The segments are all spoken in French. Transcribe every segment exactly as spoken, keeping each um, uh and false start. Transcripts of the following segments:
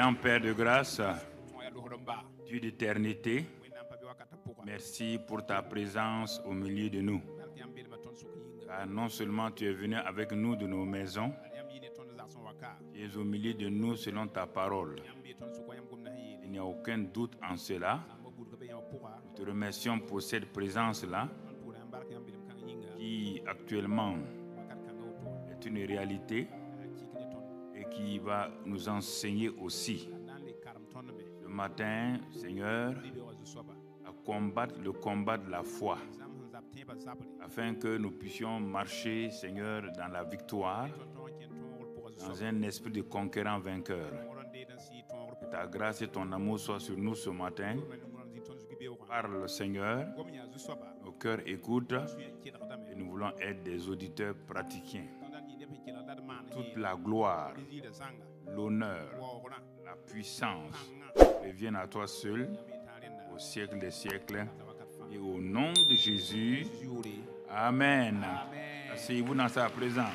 Grand Père de grâce, Dieu d'éternité, merci pour ta présence au milieu de nous. Car non seulement tu es venu avec nous de nos maisons, tu es au milieu de nous selon ta parole. Il n'y a aucun doute en cela. Nous te remercions pour cette présence-là qui actuellement est une réalité et qui va nous enseigner aussi ce matin, Seigneur, à combattre le combat de la foi afin que nous puissions marcher, Seigneur, dans la victoire, dans un esprit de conquérant vainqueur. Que ta grâce et ton amour soient sur nous ce matin. Parle, Seigneur, nos cœurs écoutent et nous voulons être des auditeurs pratiquants. Toute la gloire, l'honneur, la puissance reviennent à toi seul, au siècle des siècles, et au nom de Jésus. Amen. Asseyez-vous dans sa présence.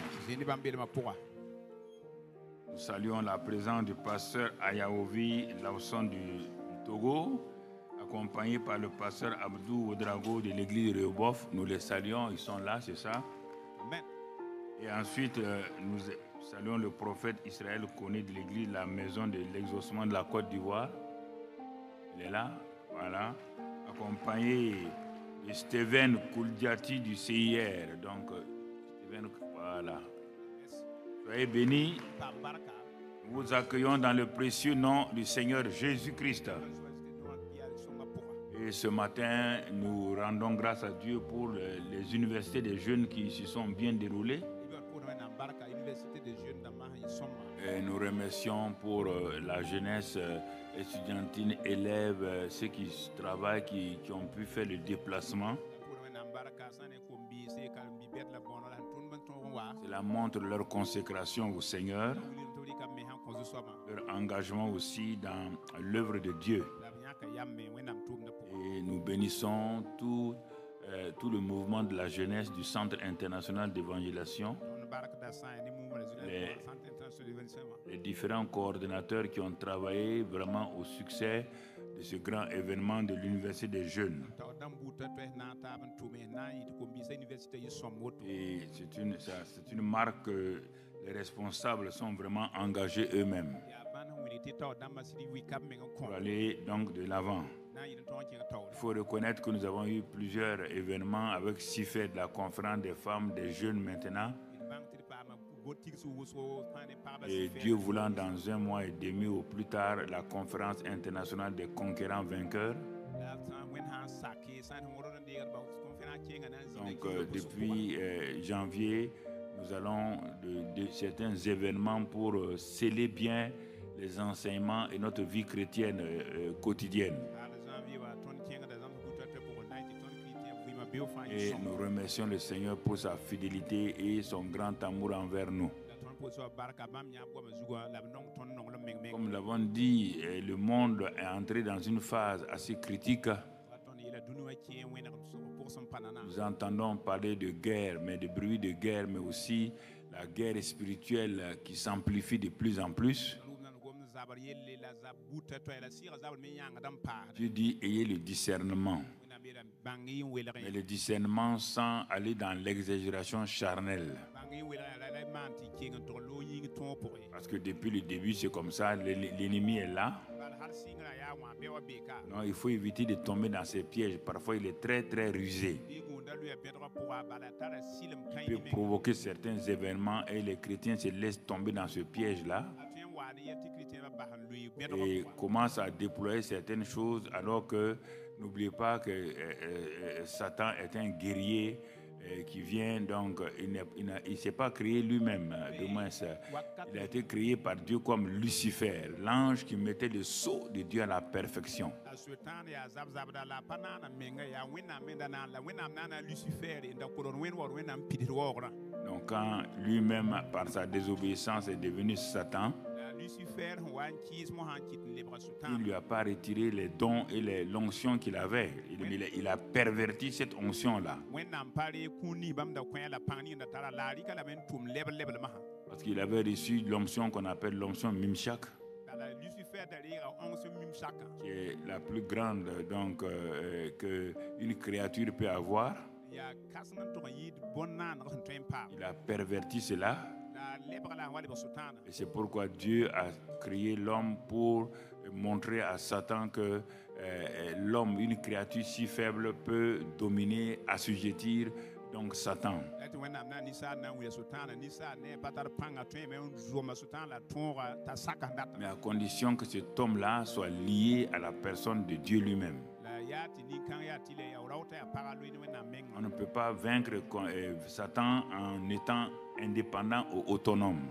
Nous saluons la présence du pasteur Ayaovi Lawson du, du Togo, accompagné par le pasteur Abdou Oudrago de l'église de Rehoboth. Nous les saluons, ils sont là, c'est ça. Amen. Et ensuite, euh, nous saluons le prophète Israël Koné de l'église La Maison de l'Exaucement de la Côte d'Ivoire. Il est là, voilà, accompagné de Steven Kouldiati du C I R. Donc, Steven, voilà. Soyez bénis. Nous vous accueillons dans le précieux nom du Seigneur Jésus-Christ. Et ce matin, nous rendons grâce à Dieu pour les universités des jeunes qui se sont bien déroulées. Et nous remercions pour la jeunesse étudiantine, élèves, ceux qui travaillent, qui, qui ont pu faire le déplacement. Cela montre leur consécration au Seigneur, leur engagement aussi dans l'œuvre de Dieu. Et nous bénissons tout, euh, tout le mouvement de la jeunesse du Centre international d'évangélisation, les, les différents coordonnateurs qui ont travaillé vraiment au succès de ce grand événement de l'Université des jeunes. Et c'est une, ça, c'est une marque que les responsables sont vraiment engagés eux-mêmes pour aller donc de l'avant. Il faut reconnaître que nous avons eu plusieurs événements avec C I F E D, la conférence des femmes, des jeunes maintenant. Et Dieu voulant, dans un mois et demi ou plus tard, la conférence internationale des conquérants vainqueurs. Donc euh, depuis euh, janvier, nous allons de, de certains événements pour euh, sceller bien les enseignements et notre vie chrétienne euh, quotidienne. Et nous remercions le Seigneur pour sa fidélité et son grand amour envers nous. Comme nous l'avons dit, le monde est entré dans une phase assez critique. Nous entendons parler de guerre, mais de bruit de guerre, mais aussi la guerre spirituelle qui s'amplifie de plus en plus. Dieu dit, ayez le discernement. Mais le discernement sans aller dans l'exagération charnelle. Parce que depuis le début, c'est comme ça, l'ennemi est là. Non, il faut éviter de tomber dans ces pièges. Parfois, il est très, très rusé. Il peut provoquer certains événements et les chrétiens se laissent tomber dans ce piège-là et commencent à déployer certaines choses alors que n'oubliez pas que euh, euh, Satan est un guerrier euh, qui vient donc, il ne s'est pas créé lui-même, de moins, il a été créé par Dieu comme Lucifer, l'ange qui mettait le sceau de Dieu à la perfection. Donc quand lui-même, par sa désobéissance, est devenu Satan, il ne lui a pas retiré les dons et l'onction qu'il avait. Il, il, il a perverti cette onction-là. Parce qu'il avait reçu l'onction qu'on appelle l'onction Mimshak. qui est la plus grande donc euh, que une créature peut avoir. Il a perverti cela. Et c'est pourquoi Dieu a créé l'homme pour montrer à Satan que euh, l'homme, une créature si faible, peut dominer, assujettir donc Satan. Mais à condition que cet homme-là soit lié à la personne de Dieu lui-même. On ne peut pas vaincre Satan en étant indépendant ou autonome.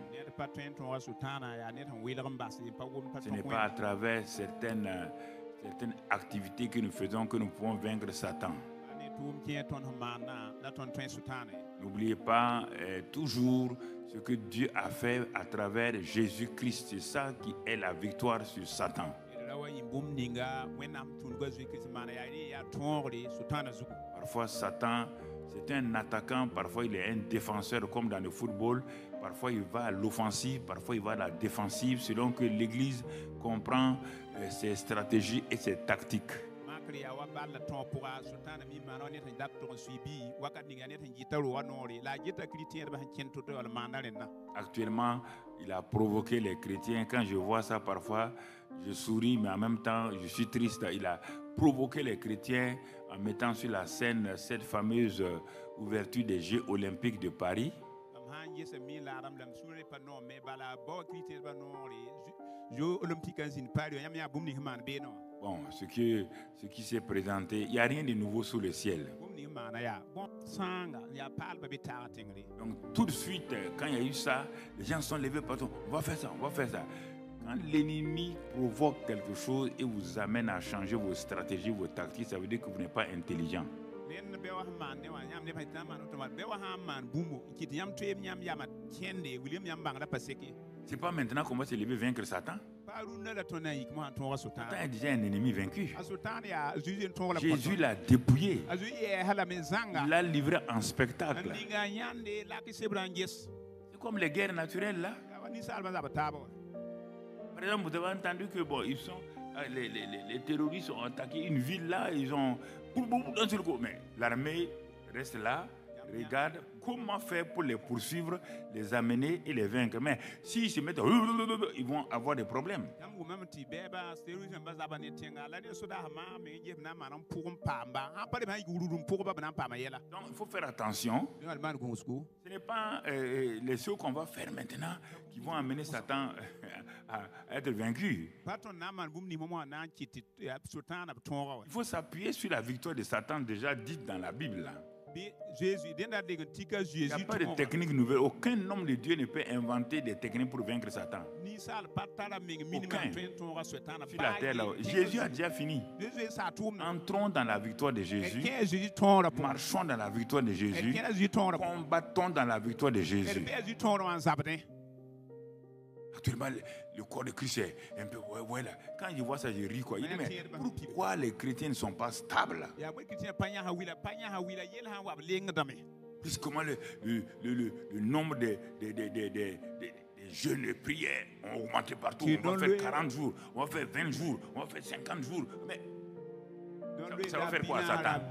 Ce n'est pas à travers certaines, certaines activités que nous faisons que nous pouvons vaincre Satan. N'oubliez pas euh, toujours ce que Dieu a fait à travers Jésus-Christ. C'est ça qui est la victoire sur Satan. Parfois Satan, c'est un attaquant, parfois il est un défenseur comme dans le football. Parfois il va à l'offensive, parfois il va à la défensive, selon que l'Église comprend euh, ses stratégies et ses tactiques. Actuellement, il a provoqué les chrétiens. Quand je vois ça, parfois, je souris, mais en même temps, je suis triste. Il a provoqué les chrétiens en mettant sur la scène cette fameuse ouverture des Jeux olympiques de Paris. Bon, ce qui, ce qui s'est présenté, il n'y a rien de nouveau sous le ciel. Donc tout de suite, quand il y a eu ça, les gens sont levés partout. On va faire ça, on va faire ça. Quand l'ennemi provoque quelque chose et vous amène à changer vos stratégies, vos tactiques, ça veut dire que vous n'êtes pas intelligent. C'est pas maintenant qu'on va se lever vaincre Satan. Satan est déjà un ennemi vaincu. Jésus l'a dépouillé. Il l'a livré en spectacle. C'est comme les guerres naturelles là. Par exemple, vous avez entendu que bon, ils sont, les, les, les terroristes ont attaqué une ville là, ils ont d'un seul coup. Mais l'armée reste là, regarde comment faire pour les poursuivre, les amener et les vaincre. Mais s'ils se mettent, ils vont avoir des problèmes. Donc il faut faire attention. Ce n'est pas euh, les choses qu'on va faire maintenant qui vont amener Satan à être vaincu. Il faut s'appuyer sur la victoire de Satan déjà dite dans la Bible. Là. Il n'y a pas de technique nouvelle. Aucun homme de Dieu ne peut inventer des techniques pour vaincre Satan. Aucun. Sur la terre, là, Jésus a déjà fini. Entrons dans la victoire de Jésus. Marchons dans la victoire de Jésus. Combattons dans la victoire de Jésus. Actuellement, le corps de Christ est un peu... Ouais, ouais, là. Quand je vois ça, je ris. Quoi. Il dit, mais pourquoi les chrétiens ne sont pas stables? Plus comment le, le, le, le, le nombre de, de, de, de, de, de, de jeûnes et prières ont augmenté partout. On va faire quarante jours, on va faire vingt jours, on va faire cinquante jours. Mais ça, ça va faire quoi, Satan?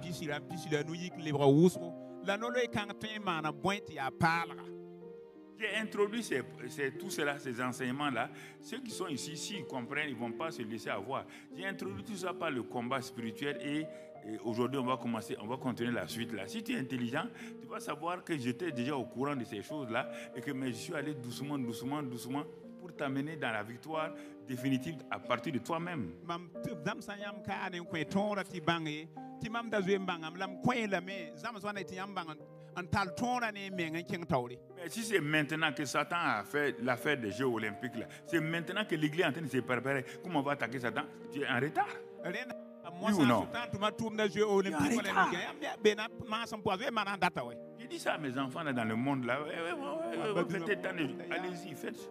J'ai introduit ces, ces, tout cela, ces enseignements-là. Ceux qui sont ici, s'ils comprennent, ils ne vont pas se laisser avoir. J'ai introduit tout ça par le combat spirituel et, et aujourd'hui, on va commencer, on va continuer la suite là. Si tu es intelligent, tu vas savoir que j'étais déjà au courant de ces choses-là et que mais je suis allé doucement, doucement, doucement pour t'amener dans la victoire définitive à partir de toi-même. Mais si c'est maintenant que Satan a fait l'affaire des Jeux olympiques, là, c'est maintenant que l'Église est en train de se préparer, comment on va attaquer Satan? Tu es en retard? Oui ou non? Tu es en retard. Je dis ça à mes enfants là, dans le monde. Là. Allez-y, faites.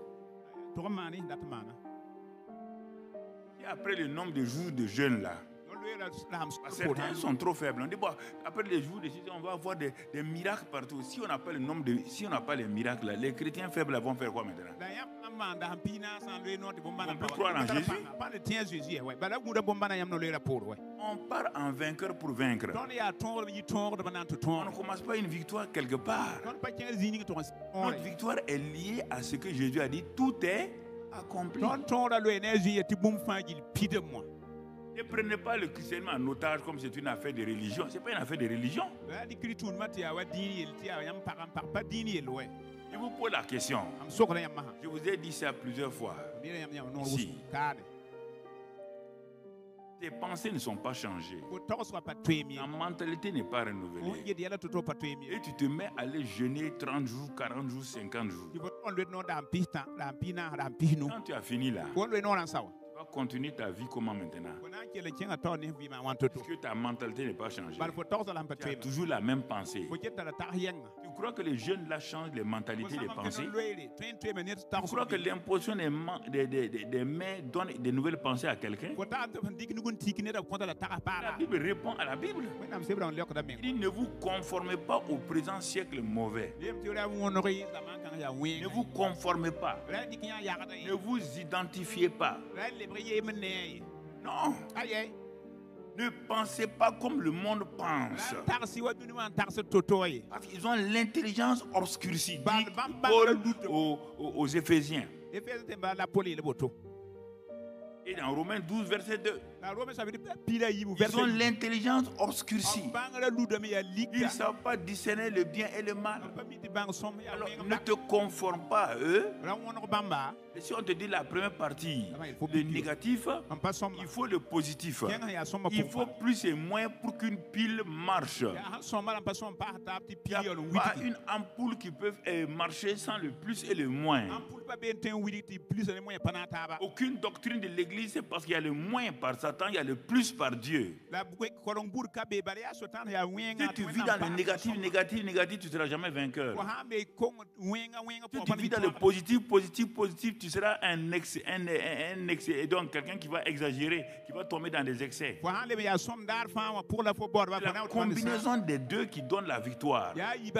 Et après le nombre de jours de jeûne là, certains sont trop faibles. On dit, bon, après les jours de jeûne, on va avoir des, des miracles partout. Si on n'a pas le nombre de, si on n'a pas les miracles là, les chrétiens faibles là, vont faire quoi maintenant? peut croire en Jésus. On part en vainqueur pour vaincre. On ne commence pas une victoire quelque part. Notre victoire est liée à ce que Jésus a dit. Tout est accompli. Ne prenez pas le christianisme en otage comme c'est une affaire de religion. Ce n'est pas une affaire de religion. Je vous pose la question. Je vous ai dit ça plusieurs fois. Si tes pensées ne sont pas changées, ta mentalité n'est pas renouvelée, et tu te mets à aller jeûner trente jours, quarante jours, cinquante jours. Quand tu as fini là, tu vas continuer ta vie comment maintenant? Parce que ta mentalité n'est pas changée. Tu as toujours la même pensée. Tu crois que les jeunes là changent les mentalités, les pensées? Tu crois que l'imposition des, des, des, des, des mains donne des nouvelles pensées à quelqu'un? La Bible répond à la Bible. Il dit ne vous conformez pas au présent siècle mauvais. Ne vous conformez pas. Ne vous identifiez pas. Non. Ne pensez pas comme le monde pense. Parce qu'ils ont l'intelligence obscurcie. Dit Paul aux, aux, aux Éphésiens. Et dans Romains douze, verset deux, ils ont l'intelligence obscurcie. Ils ne savent pas discerner le bien et le mal. Alors, ne te conforme pas à eux. Et si on te dit la première partie, le négatif, il faut le positif. Il faut plus et moins pour qu'une pile marche. Il n'y a pas une ampoule qui peut marcher sans le plus et le moins. Aucune doctrine de l'Église, c'est parce qu'il y a le moins par Satan, il y a le plus par Dieu. Si tu vis dans le négatif, négatif, négatif, tu ne seras jamais vainqueur. Si tu vis dans le positif, positif, positif, tu seras un excès, un, un, un excès. Et donc quelqu'un qui va exagérer, qui va tomber dans des excès. C'est la combinaison des deux qui donne la victoire.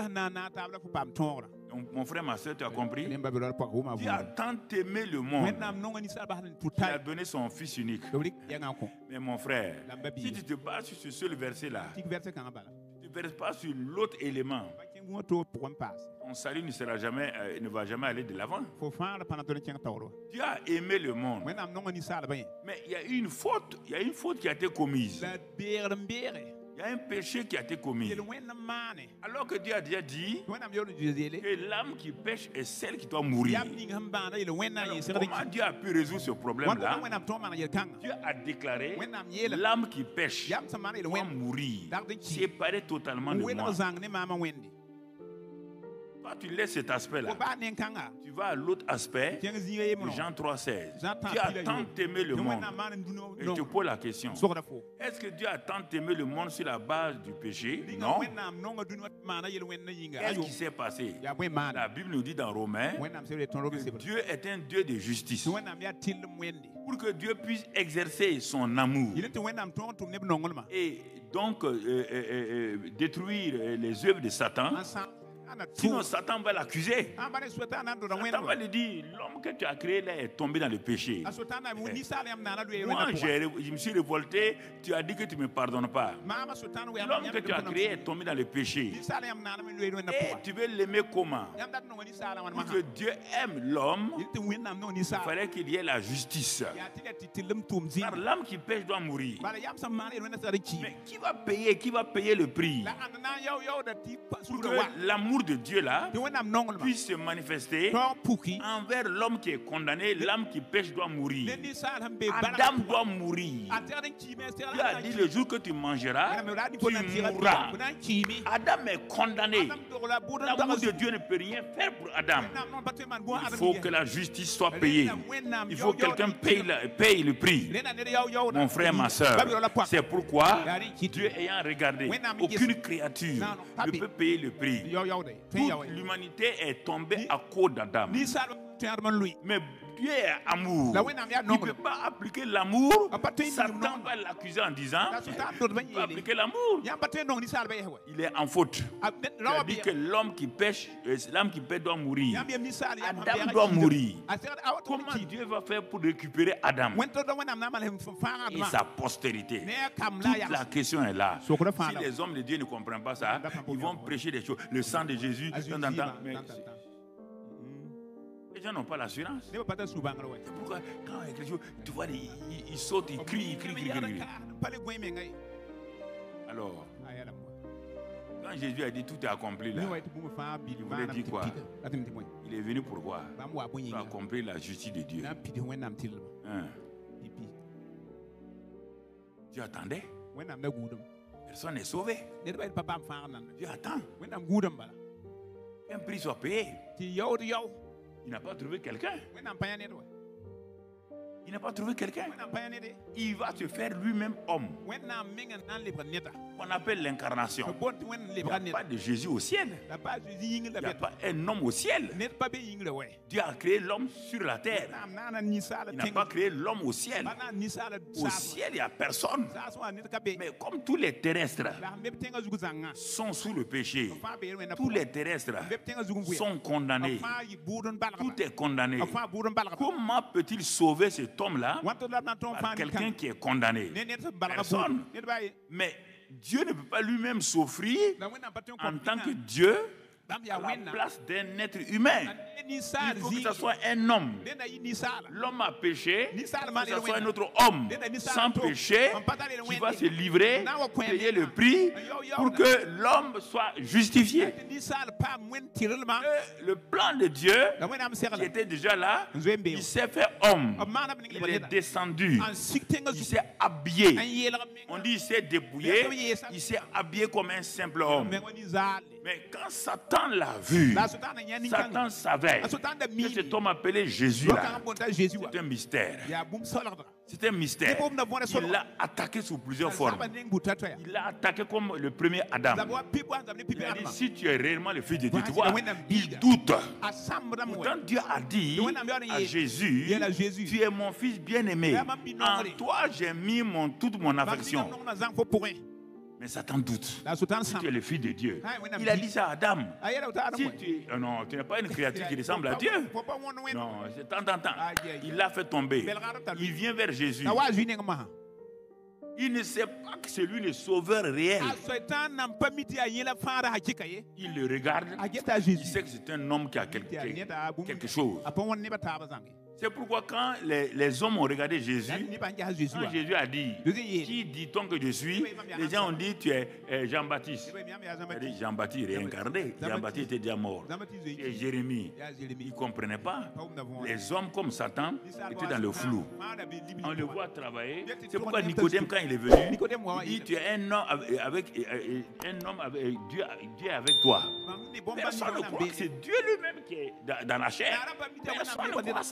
Donc, mon frère, ma soeur, tu as compris? Dieu a tant aimé le monde qu'il a donné son fils unique. Mais mon frère, si tu te bases sur ce seul verset-là, tu ne te bases pas sur l'autre élément, ton salut ne, sera jamais, euh, ne va jamais aller de l'avant. Dieu a aimé le monde. Mais il y a une faute, il y a une faute qui a été commise. Il y a un péché qui a été commis. Alors que Dieu a déjà dit que l'âme qui pêche est celle qui doit mourir. Alors, comment Dieu a pu résoudre ce problème-là? Dieu a déclaré l'âme qui pêche doit mourir, séparée totalement de moi. Toi, tu laisses cet aspect-là. Tu vas à l'autre aspect, Jean trois seize. Dieu a tant aimé le monde. Et je te pose la question. Est-ce que Dieu a tant aimé le monde sur la base du péché? Non. Qu'est-ce qui s'est passé? La Bible nous dit dans Romains que Dieu est un Dieu de justice. Pour que Dieu puisse exercer son amour et donc euh, euh, euh, détruire les œuvres de Satan. Sinon, Satan va l'accuser. Satan va lui dire, l'homme que tu as créé là est tombé dans le péché. Moi, je me suis révolté, tu as dit que tu ne me pardonnes pas. L'homme que tu as créé est tombé dans le péché. Et tu veux l'aimer comment? Pour que Dieu aime l'homme, il fallait qu'il y ait la justice. Car l'âme qui pêche doit mourir. Mais qui va payer, qui va payer le prix? Pour que l'amour de Dieu là puisse se manifester envers l'homme qui est condamné, l'âme qui pêche doit mourir. Adam doit mourir. Dieu a dit le jour que tu mangeras, tu mourras. Adam est condamné. L'amour de Dieu ne peut rien faire pour Adam. Il faut que la justice soit payée. Il faut que quelqu'un paye, paye le prix. Mon frère, ma soeur, c'est pourquoi Dieu ayant regardé, aucune créature ne peut payer le prix. Toute l'humanité est tombée à cause d'Adam. Mais Dieu est amour. Il ne peut pas appliquer l'amour. Satan va l'accuser en disant il peut appliquer l'amour. Il est en faute. Il a dit que l'homme qui pêche, l'homme qui pêche doit mourir. Adam doit mourir. Comment Dieu va faire pour récupérer Adam et sa postérité? Toute la question est là. Si les hommes de Dieu ne comprennent pas ça, ils vont prêcher des choses. Le sang de Jésus, temps en temps. Mais les gens n'ont pas l'assurance. C'est pourquoi quand il y a quelque chose, tu vois, ils, ils sautent, ils crient, ils crient, ils crient. Alors, quand Jésus a dit tout est accompli là, il voulait dire quoi? Il est venu pour quoi? Pour accomplir la justice de Dieu. Hein? Dieu attendait. Personne n'est sauvé. Dieu attend. Un prix soit payé. Il n'a pas trouvé quelqu'un. Il n'a pas trouvé quelqu'un. Il va se faire lui-même homme. On appelle l'incarnation. Il n'y a pas de Jésus au ciel. Il n'y a pas un homme au ciel. Dieu a créé l'homme sur la terre. Il n'a pas créé l'homme au ciel. Au ciel, il n'y a personne. Mais comme tous les terrestres sont sous le péché, tous les terrestres sont condamnés. Tout est condamné. Comment peut-il sauver cet homme-là par quelqu'un qui est condamné? Personne. Mais Dieu ne peut pas lui-même s'offrir en tant que Dieu à la place d'un être humain. Il faut que ce soit un homme. L'homme a péché, que ce soit un autre homme sans péché qui va se livrer, payer le prix pour que l'homme soit justifié. Le plan de Dieu qui était déjà là, il s'est fait homme. Il est descendu. Il s'est habillé. On dit il s'est dépouillé. Il s'est habillé comme un simple homme. Mais quand Satan l'a vu, Satan savait que cet homme appelé Jésus là, c'est un mystère. C'est un mystère. Il l'a attaqué sous plusieurs formes. Il l'a attaqué comme le premier Adam. Il a dit, si tu es réellement le Fils de Dieu, tu vois, il doute. Pourtant Dieu a dit à Jésus, tu es mon Fils bien-aimé. En toi j'ai mis mon, toute mon affection. Mais Satan doute. Si tu es le Fils de Dieu. Il a dit ça à Adam. Si tu, oh non, tu n'es pas une créature qui ressemble à Dieu. Non, c'est tant, tant, tant. Il l'a fait tomber. Il vient vers Jésus. Il ne sait pas que c'est lui le sauveur réel. Il le regarde. Il sait que c'est un homme qui a quelque, quelque chose. C'est pourquoi quand les, les hommes ont regardé Jésus, quand Jésus a dit, qui dit-on que je suis? Les gens ont dit, tu es euh, Jean-Baptiste. Jean-Baptiste réincarné. Jean-Baptiste était déjà mort. Et Jérémie, ils ne comprenaient pas. Les hommes comme Satan étaient dans le flou. On le voit travailler. C'est pourquoi Nicodème, quand il est venu, il dit, tu es un homme avec, avec, un homme avec Dieu, Dieu est avec toi. Personne ne croit que c'est Dieu lui-même qui est dans la chair. Personne ne croit ça.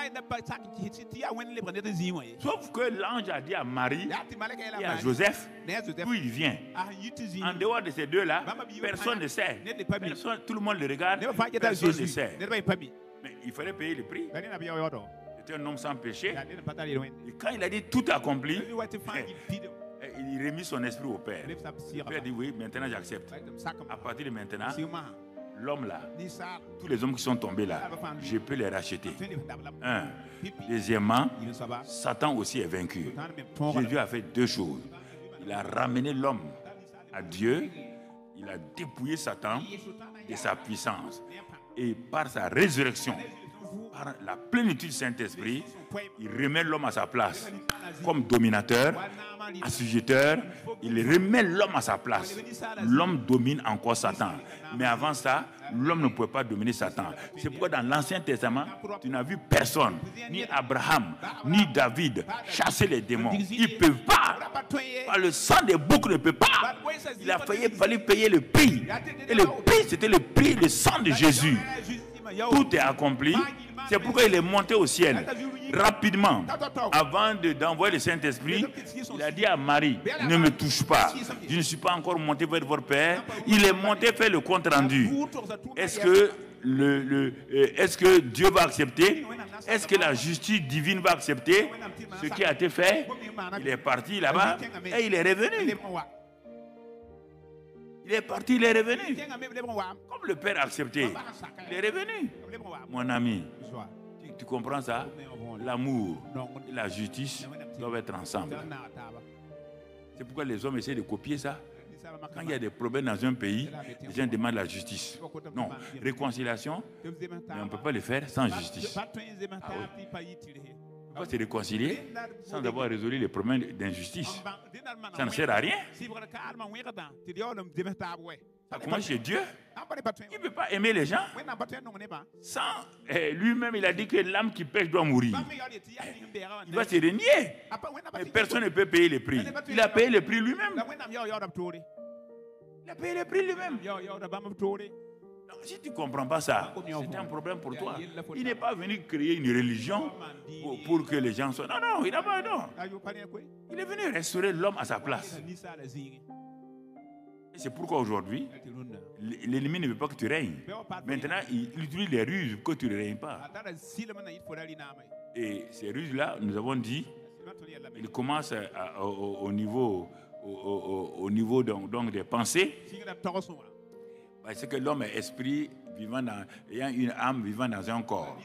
Sauf que l'ange a dit à Marie et à Joseph d'où il vient. En dehors de ces deux-là, personne ne sait. Personne, tout le monde le regarde, personne ne sait. Mais il fallait payer le prix. C'était un homme sans péché. Et quand il a dit tout accompli, il remet son esprit au Père. Le Père dit oui, maintenant j'accepte. À partir de maintenant, l'homme là, tous les hommes qui sont tombés là, je peux les racheter. Un. Deuxièmement, Satan aussi est vaincu. Jésus a fait deux choses. Il a ramené l'homme à Dieu. Il a dépouillé Satan de sa puissance. Et par sa résurrection, par la plénitude du Saint-Esprit, il remet l'homme à sa place comme dominateur, assujetteur. Il remet l'homme à sa place. L'homme domine encore Satan. Mais avant ça, l'homme ne pouvait pas dominer Satan. C'est pourquoi dans l'Ancien Testament, tu n'as vu personne, ni Abraham, ni David, chasser les démons. Ils ne peuvent pas. Par le sang des boucs ne peut pas. Il a fallu, fallu payer le prix. Et le prix, c'était le prix, le sang de Jésus. Tout est accompli. C'est pourquoi il est monté au ciel rapidement. Avant d'envoyer le Saint-Esprit, il a dit à Marie, ne me touche pas. Je ne suis pas encore monté vers votre Père. Il est monté faire le compte rendu. Est-ce que le, le, est-ce que Dieu va accepter? Est-ce que la justice divine va accepter ce qui a été fait? Il est parti là-bas et il est revenu. Il est parti, il est revenu. Comme le Père a accepté, il est revenu. Mon ami, tu, tu comprends ça? L'amour et la justice doivent être ensemble. C'est pourquoi les hommes essaient de copier ça. Quand il y a des problèmes dans un pays, les gens demandent la justice. Non, réconciliation, mais on ne peut pas le faire sans justice. Ah oui. On peut se réconcilier sans avoir résolu les problèmes d'injustice. Ça ne sert à rien. Ça commence chez Dieu. Il ne peut pas aimer les gens sans... Eh, lui-même, il a dit que l'âme qui pêche doit mourir. Il va se renier. Mais personne ne peut payer le prix. Il a payé le prix lui-même. Il a payé le prix lui-même. Donc, si tu ne comprends pas ça, c'est un problème pour toi. Il n'est pas venu créer une religion pour, pour que les gens soient... Non, non, il n'a pas... Non. Il est venu restaurer l'homme à sa place. Et c'est pourquoi aujourd'hui, l'ennemi ne veut pas que tu règnes. Maintenant, il utilise les ruses pour que tu ne règnes pas. Et ces ruses-là, nous avons dit, ils commencent à, au, au niveau, au, au, au niveau donc, donc des pensées. Parce que l'homme est esprit vivant dans, ayant une âme vivant dans un corps.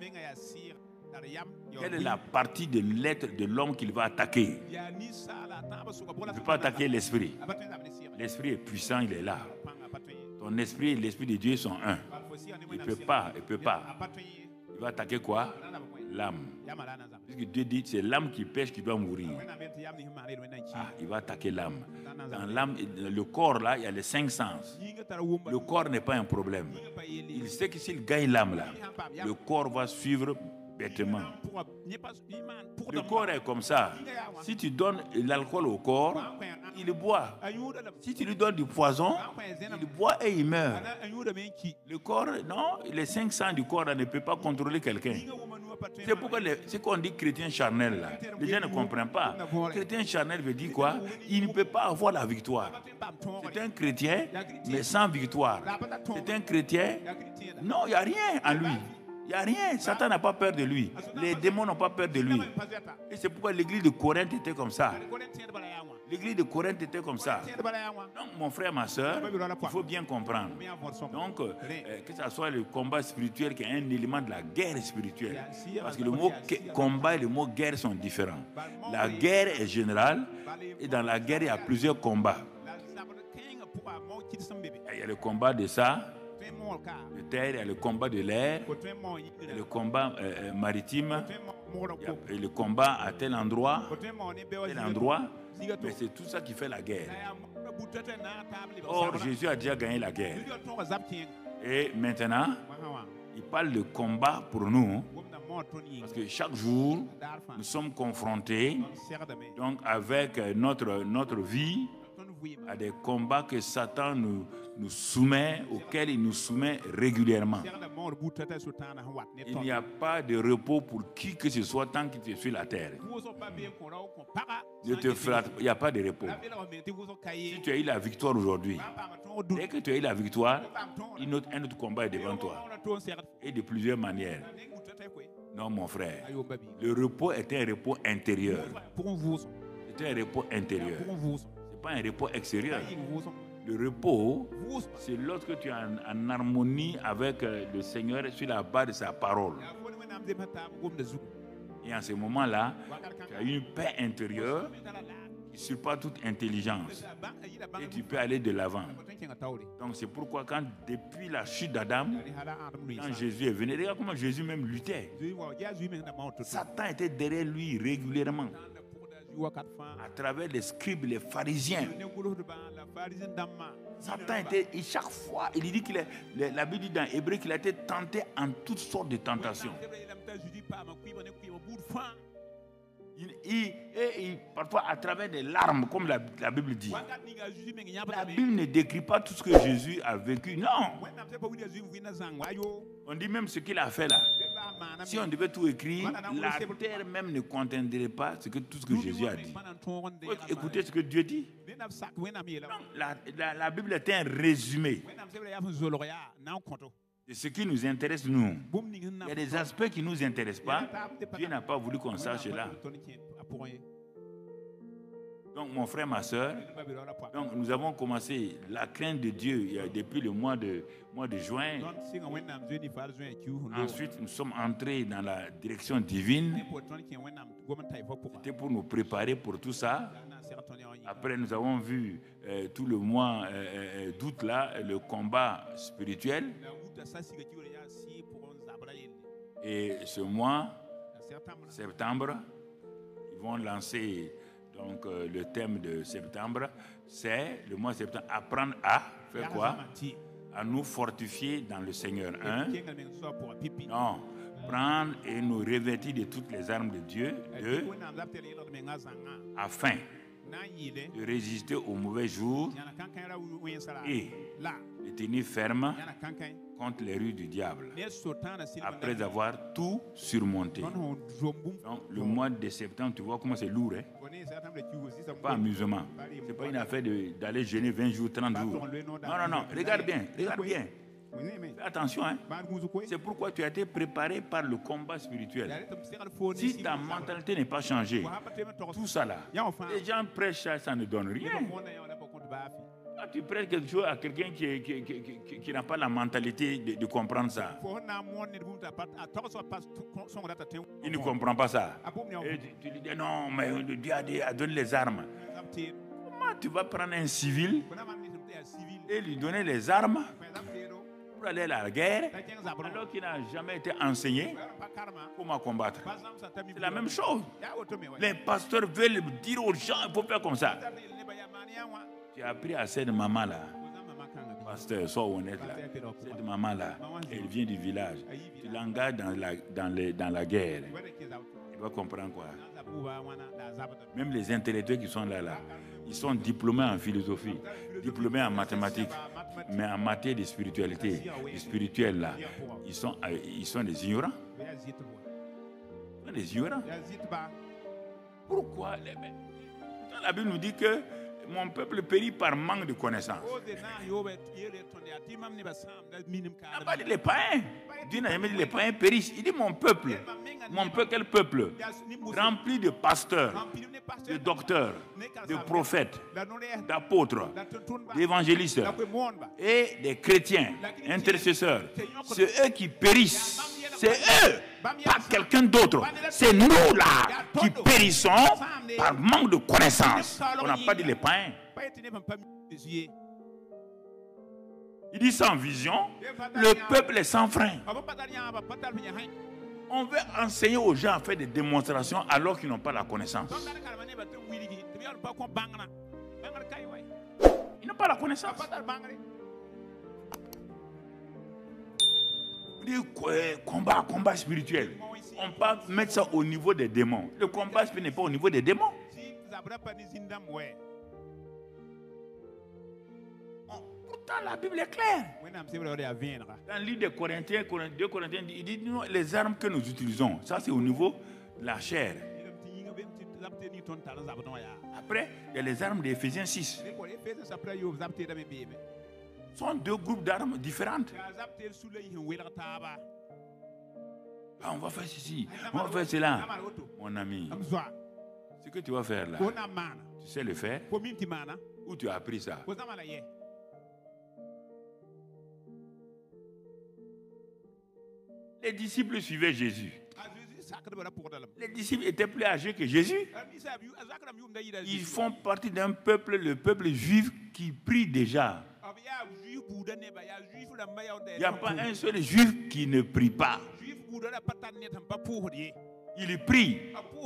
Quelle est la partie de l'être de l'homme qu'il va attaquer? Il ne peut pas attaquer l'esprit. L'esprit est puissant, il est là. Ton esprit et l'esprit de Dieu sont un. Il ne peut pas, il ne peut pas. Il va attaquer quoi? L'âme. Puisque Dieu dit, c'est l'âme qui pêche qui doit mourir. Ah, il va attaquer l'âme. Dans l'âme, le corps là, il y a les cinq sens. Le corps n'est pas un problème. Il sait que s'il gagne l'âme là, le corps va suivre bêtement. Le corps est comme ça. Si tu donnes l'alcool au corps, il boit. Si tu lui donnes du poison, il boit et il meurt. Le corps, non, les cinq sens du corps là, ne peuvent pas contrôler quelqu'un. C'est pourquoi les, ce qu'on dit chrétien charnel là, les gens ne comprennent pas. Chrétien charnel veut dire quoi? Il ne peut pas avoir la victoire. C'est un chrétien, mais sans victoire. C'est un chrétien, non, il n'y a rien en lui. Il n'y a rien. Satan n'a pas peur de lui. Les démons n'ont pas peur de lui. Et c'est pourquoi l'église de Corinthe était comme ça. L'église de Corinthe était comme ça. Donc, mon frère, ma soeur, il faut bien comprendre. Donc, euh, que ce soit le combat spirituel qui est un élément de la guerre spirituelle. Parce que le mot combat et le mot guerre sont différents. La guerre est générale et dans la guerre, il y a plusieurs combats. Il y a le combat de ça. De terre, il y a le combat de l'air, il y a le combat euh, maritime, il y a le combat à tel endroit, tel endroit, mais c'est tout ça qui fait la guerre. Or, Jésus a déjà gagné la guerre. Et maintenant, il parle de combat pour nous, parce que chaque jour, nous sommes confrontés donc, avec notre, notre vie, à des combats que Satan nous, nous soumet, auxquels il nous soumet régulièrement. Il n'y a pas de repos pour qui que ce soit tant qu'il est sur la terre. Ne te flatte, il n'y a pas de repos. Si tu as eu la victoire aujourd'hui, dès que tu as eu la victoire, un autre, un autre combat est devant toi. Et de plusieurs manières. Non, mon frère. Le repos est un repos intérieur. C'est un repos intérieur. Pas un repos extérieur. Le repos, c'est lorsque tu es en, en harmonie avec le Seigneur sur la base de sa parole. Et en ce moment-là, tu as une paix intérieure qui surpasse toute intelligence. Et tu peux aller de l'avant. Donc c'est pourquoi quand depuis la chute d'Adam, quand Jésus est venu, regarde comment Jésus même luttait. Satan était derrière lui régulièrement. À travers les scribes, les pharisiens. Satan était, et chaque fois, il dit qu'il est, la Bible dit dans Hébreu qu'il a été tenté en toutes sortes de tentations. Il, il, et il, parfois à travers des larmes, comme la, la Bible dit. La Bible ne décrit pas tout ce que Jésus a vécu. Non. On dit même ce qu'il a fait là. Si on devait tout écrire, la terre même ne contiendrait pas ce que, tout ce que Jésus a dit. Faut écouter ce que Dieu dit. Non, la, la, la Bible est un résumé. de ce qui nous intéresse, nous. Il y a des aspects qui ne nous intéressent pas. Dieu n'a pas voulu qu'on sache cela. Donc, mon frère, ma soeur, donc nous avons commencé la crainte de Dieu il y a, depuis le mois de, mois de juin. Ensuite, nous sommes entrés dans la direction divine. C'était pour nous préparer pour tout ça. Après, nous avons vu euh, tout le mois euh, d'août là, le combat spirituel. Et ce mois, septembre, ils vont lancer donc euh, le thème de septembre, c'est le mois de septembre, apprendre à faire quoi? À nous fortifier dans le Seigneur. Hein? Non, prendre et nous revêtir de toutes les armes de Dieu, de, afin de résister aux mauvais jours et de tenir ferme contre les rues du diable, après avoir tout surmonté. Donc, le mois de septembre, tu vois comment c'est lourd, hein? C'est pas amusement. C'est pas une affaire d'aller jeûner vingt jours, trente jours. Non, non, non. Regarde bien, regarde bien. Fais attention, hein? C'est pourquoi tu as été préparé par le combat spirituel. Si ta mentalité n'est pas changée, tout ça là, les gens prêchent ça, ça ne donne rien. Quand tu prêches quelque chose à quelqu'un qui, qui, qui, qui, qui n'a pas la mentalité de, de comprendre ça, il ne comprend pas ça. Et tu, tu lui dis non, mais Dieu a, dit, a donné les armes. Comment tu vas prendre un civil et lui donner les armes pour aller à la guerre alors qu'il n'a jamais été enseigné comment combattre? C'est la même chose. Les pasteurs veulent dire aux gens il faut faire comme ça. Tu as appris à cette maman-là, pasteur, sois honnête là. Cette maman-là, elle vient du village. Tu l'engages dans la, dans, les, dans la guerre. Il va comprendre quoi? Même les intellectuels qui sont là, là, ils sont diplômés en philosophie, diplômés en mathématiques, mais en matière de spiritualité, de spirituel là, ils sont, ils sont des ignorants. Ils sont des ignorants. Pourquoi? La Bible nous dit que mon peuple périt par manque de connaissance. Il n'a pas dit les païens. Dieu n'a jamais dit les païens périssent. Il dit mon peuple. Mon peuple, quel peuple? Rempli de pasteurs, de docteurs, de prophètes, d'apôtres, d'évangélistes et des chrétiens, intercesseurs. C'est eux qui périssent. C'est eux, pas quelqu'un d'autre. C'est nous là qui périssons par manque de connaissance. On n'a pas dit les païens. Il dit sans vision, le peuple est sans frein. On veut enseigner aux gens à faire des démonstrations alors qu'ils n'ont pas la connaissance. Ils n'ont pas la connaissance. Combat, combat spirituel. On peut mettre ça au niveau des démons. Le combat spirituel n'est pas au niveau des démons. Pourtant, la Bible est claire. Dans le livre des Corinthiens, deux Corinthiens, il dit non, les armes que nous utilisons, ça c'est au niveau de la chair. Après, il y a les armes d'Éphésiens six. Ce sont deux groupes d'armes différentes. Ah, on va faire ceci, on va faire cela. Mon ami, ce que tu vas faire là, tu sais le faire? Où tu as appris ça? Les disciples suivaient Jésus. Les disciples étaient plus âgés que Jésus. Ils font partie d'un peuple, le peuple juif, qui prie déjà. Il n'y a pas un seul juif qui ne prie pas. Il prie.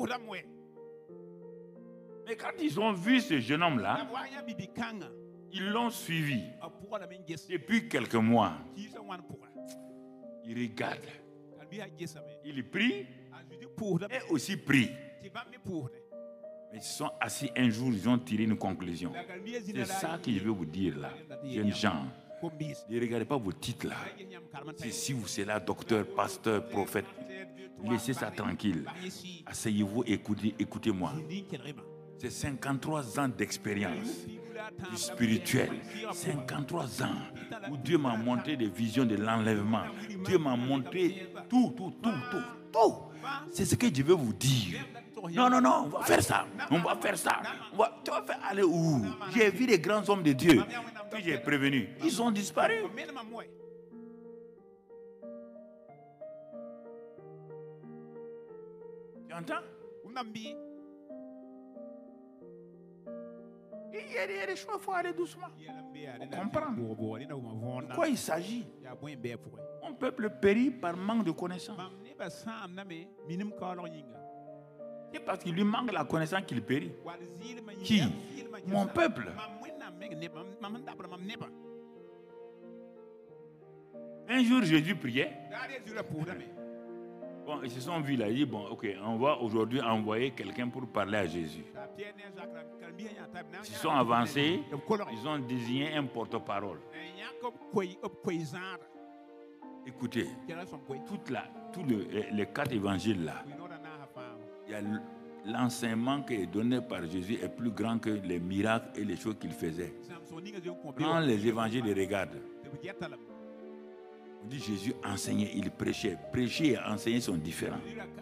Mais quand ils ont vu ce jeune homme-là, ils l'ont suivi depuis quelques mois. Ils regardent. Ils prient et aussi prient. Mais ils sont assis un jour, ils ont tiré une conclusion. C'est ça que je veux vous dire là, jeunes gens. Ne regardez pas vos titres là. C'est si vous êtes là, docteur, pasteur, prophète. Laissez ça tranquille. Asseyez-vous, écoutez, écoutez-moi. C'est cinquante-trois ans d'expérience. du spirituel. cinquante-trois ans où Dieu m'a montré des visions de l'enlèvement. Dieu m'a montré tout, tout, tout, tout, tout. C'est ce que je veux vous dire. Non, non, non, on va faire ça. On va faire ça. On va, tu vas faire aller où? J'ai vu des grands hommes de Dieu que j'ai prévenus. Ils ont disparu. Tu entends? Il y a des choses, il faut aller doucement. On comprend. De quoi il s'agit? Mon peuple périt par manque de connaissance. C'est parce qu'il lui manque la connaissance qu'il périt. Qui? Mon peuple. Un jour, Jésus priait. Bon, ils se sont vus là, ils disent, bon, ok, on va aujourd'hui envoyer quelqu'un pour parler à Jésus. Ils se sont avancés, ils ont désigné un porte-parole. Écoutez, toute la, tous le, les quatre évangiles là, il y a l'enseignement qui est donné par Jésus est plus grand que les miracles et les choses qu'il faisait. Quand les évangiles les regardent, on dit Jésus enseignait, il prêchait. Prêcher et enseigner sont différents.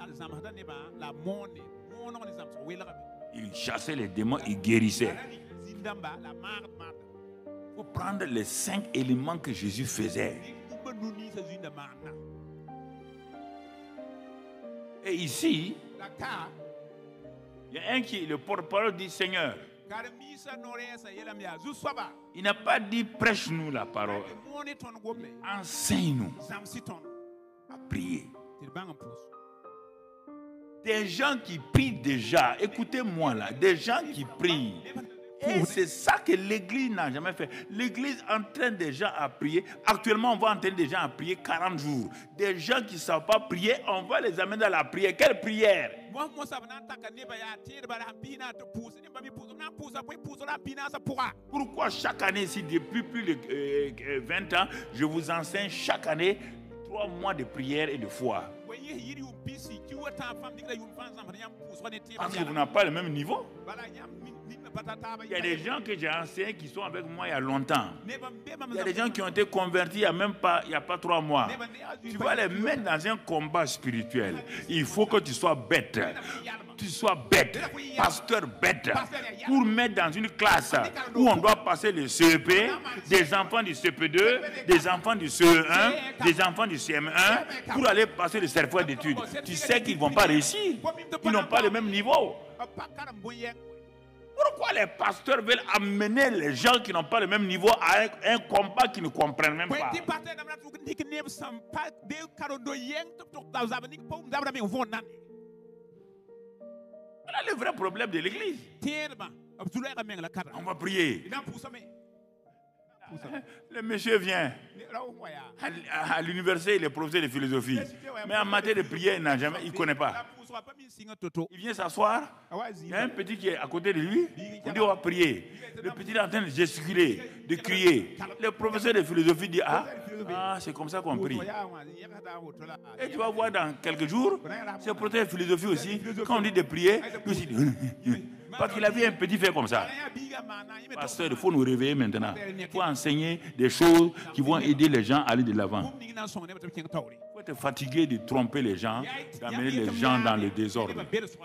Il chassait les démons, il guérissait. Il faut prendre les cinq éléments que Jésus faisait. Et ici, il y a un qui, le porte-parole dit Seigneur. Il n'a pas dit prêche-nous la parole. Enseigne-nous à prier. Des gens qui prient déjà, écoutez-moi là, des gens qui prient. Et c'est ça que l'Église n'a jamais fait. L'Église entraîne des gens à prier. Actuellement, on va entraîner des gens à prier quarante jours. Des gens qui ne savent pas prier, on va les amener dans la prière. Quelle prière? Pourquoi chaque année, si depuis plus de euh, vingt ans, je vous enseigne chaque année trois mois de prière et de foi? Parce que vous n'avez pas le même niveau. Il y a des gens que j'ai enseignés qui sont avec moi il y a longtemps. Il y a des gens qui ont été convertis il n'y a même pas, il y a pas trois mois. Tu vas les mettre dans un combat spirituel. Il faut que tu sois bête. Tu sois bête, pasteur bête, pour mettre dans une classe où on doit passer le C E P, des enfants du C E P deux, des enfants du C E un, des enfants du C M un, pour aller passer le certificat d'études. Tu sais qu'ils ne vont pas réussir. Ils n'ont pas le même niveau. Pourquoi les pasteurs veulent amener les gens qui n'ont pas le même niveau à un, un combat qu'ils ne comprennent même pas? Voilà le vrai problème de l'Église. On va prier. Le monsieur vient à, à l'université, il est professeur de philosophie. Mais en matière de prière, il n'a jamais, il ne connaît pas. Il vient s'asseoir. Il y a un petit qui est à côté de lui. On dit on va prier. Le petit est en train de gesticuler, de crier. Le professeur de philosophie dit ah, ah c'est comme ça qu'on prie. Et tu vas voir dans quelques jours, ce professeur de philosophie aussi, quand on dit de prier, lui aussi dit parce qu'il a vu un petit faire comme ça. Pasteur, il faut nous réveiller maintenant. Il faut enseigner des choses qui vont aider les gens à aller de l'avant. Il faut être fatigué de tromper les gens, d'amener les gens dans le désordre.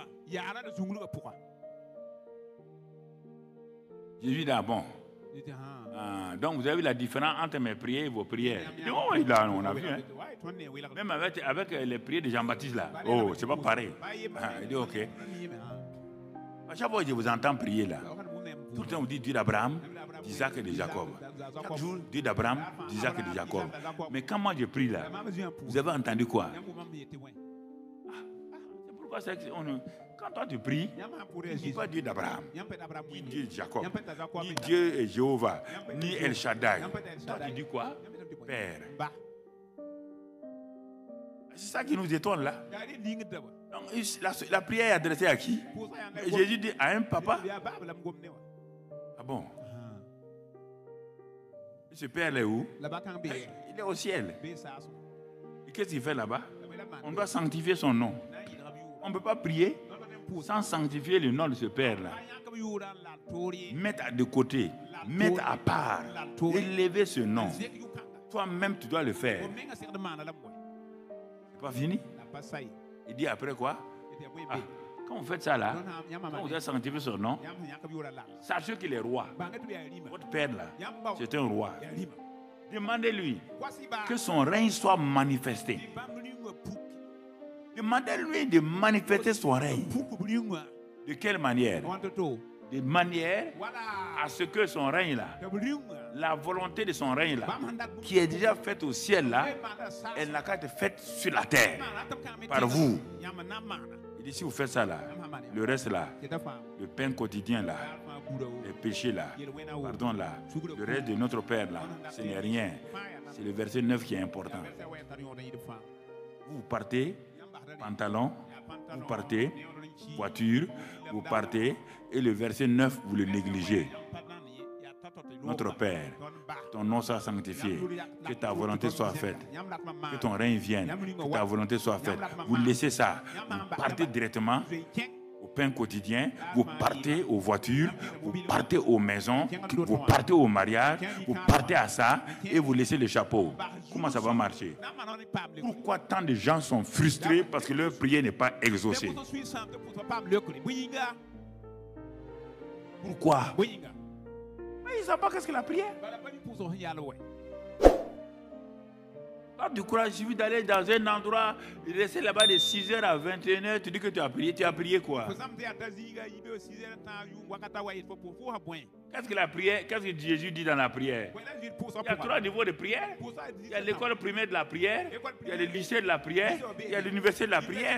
Jésus dit, ah bon. Ah, donc vous avez la différence entre mes prières et vos prières. Il dit, oh, il a, on a vu. Hein. Même avec, avec les prières de Jean-Baptiste là. Oh, c'est pas pareil. Ah, il dit, ok. À chaque fois que je vous entends prier là, tout le temps vous dites Dieu d'Abraham, d'Isaac et de Jacob. Chaque jour, Dieu d'Abraham, d'Isaac et de Jacob. Mais quand moi je prie là, vous avez entendu quoi? Ah, c'est pourquoi c'est que on, quand toi tu pries, tu ne dis pas Dieu d'Abraham, ni Dieu de Jacob, ni Dieu Jéhovah, ni El Shaddai. Toi tu dis quoi? Père. C'est ça qui nous étonne là. Donc, la, la prière est adressée à qui? Jésus dit à un papa. Ah bon? Ce père est où? Il est au ciel. Et qu'est-ce qu'il fait là-bas? On doit sanctifier son nom. On ne peut pas prier sans sanctifier le nom de ce père-là. Mettre de côté mettre à part, élever ce nom. Toi-même, tu dois le faire. C'est pas fini? Il dit après quoi? Ah, quand vous faites ça là, quand vous êtes sanctifié sur nom, sachez qu'il est roi. Votre père là, c'est un roi. Demandez-lui que son règne soit manifesté. Demandez-lui de manifester son règne. De quelle manière? De manière à ce que son règne là, la volonté de son règne là, qui est déjà faite au ciel là, elle n'a qu'à être faite sur la terre par vous. Il dit si vous faites ça là, le reste là, le pain quotidien là, les péchés là, pardon là, le reste de notre Père là, ce n'est rien. C'est le verset neuf qui est important. Vous partez, pantalon, vous partez, voiture, vous partez, et le verset neuf, vous le négligez. Notre Père, ton nom soit sanctifié, que ta volonté soit faite, que ton règne vienne, que ta volonté soit faite. Vous laissez ça, vous partez directement au pain quotidien, vous partez aux voitures, vous partez aux maisons, vous partez au mariage, vous partez à ça et vous laissez le chapeau. Comment ça va marcher? Pourquoi tant de gens sont frustrés parce que leur prière n'est pas exaucée? Pourquoi? Mais ils ne savent pas qu'est-ce que la prière. Quand tu crois, il suffit d'aller dans un endroit, rester là-bas de six heures à vingt et une heures, tu dis que tu as prié. Tu as prié quoi? Qu'est-ce que la prière? Qu'est-ce que Jésus dit dans la prière? Il y a trois niveaux de prière. Il y a l'école primaire de la prière, il y a le lycée de la prière, il y a l'université de la prière.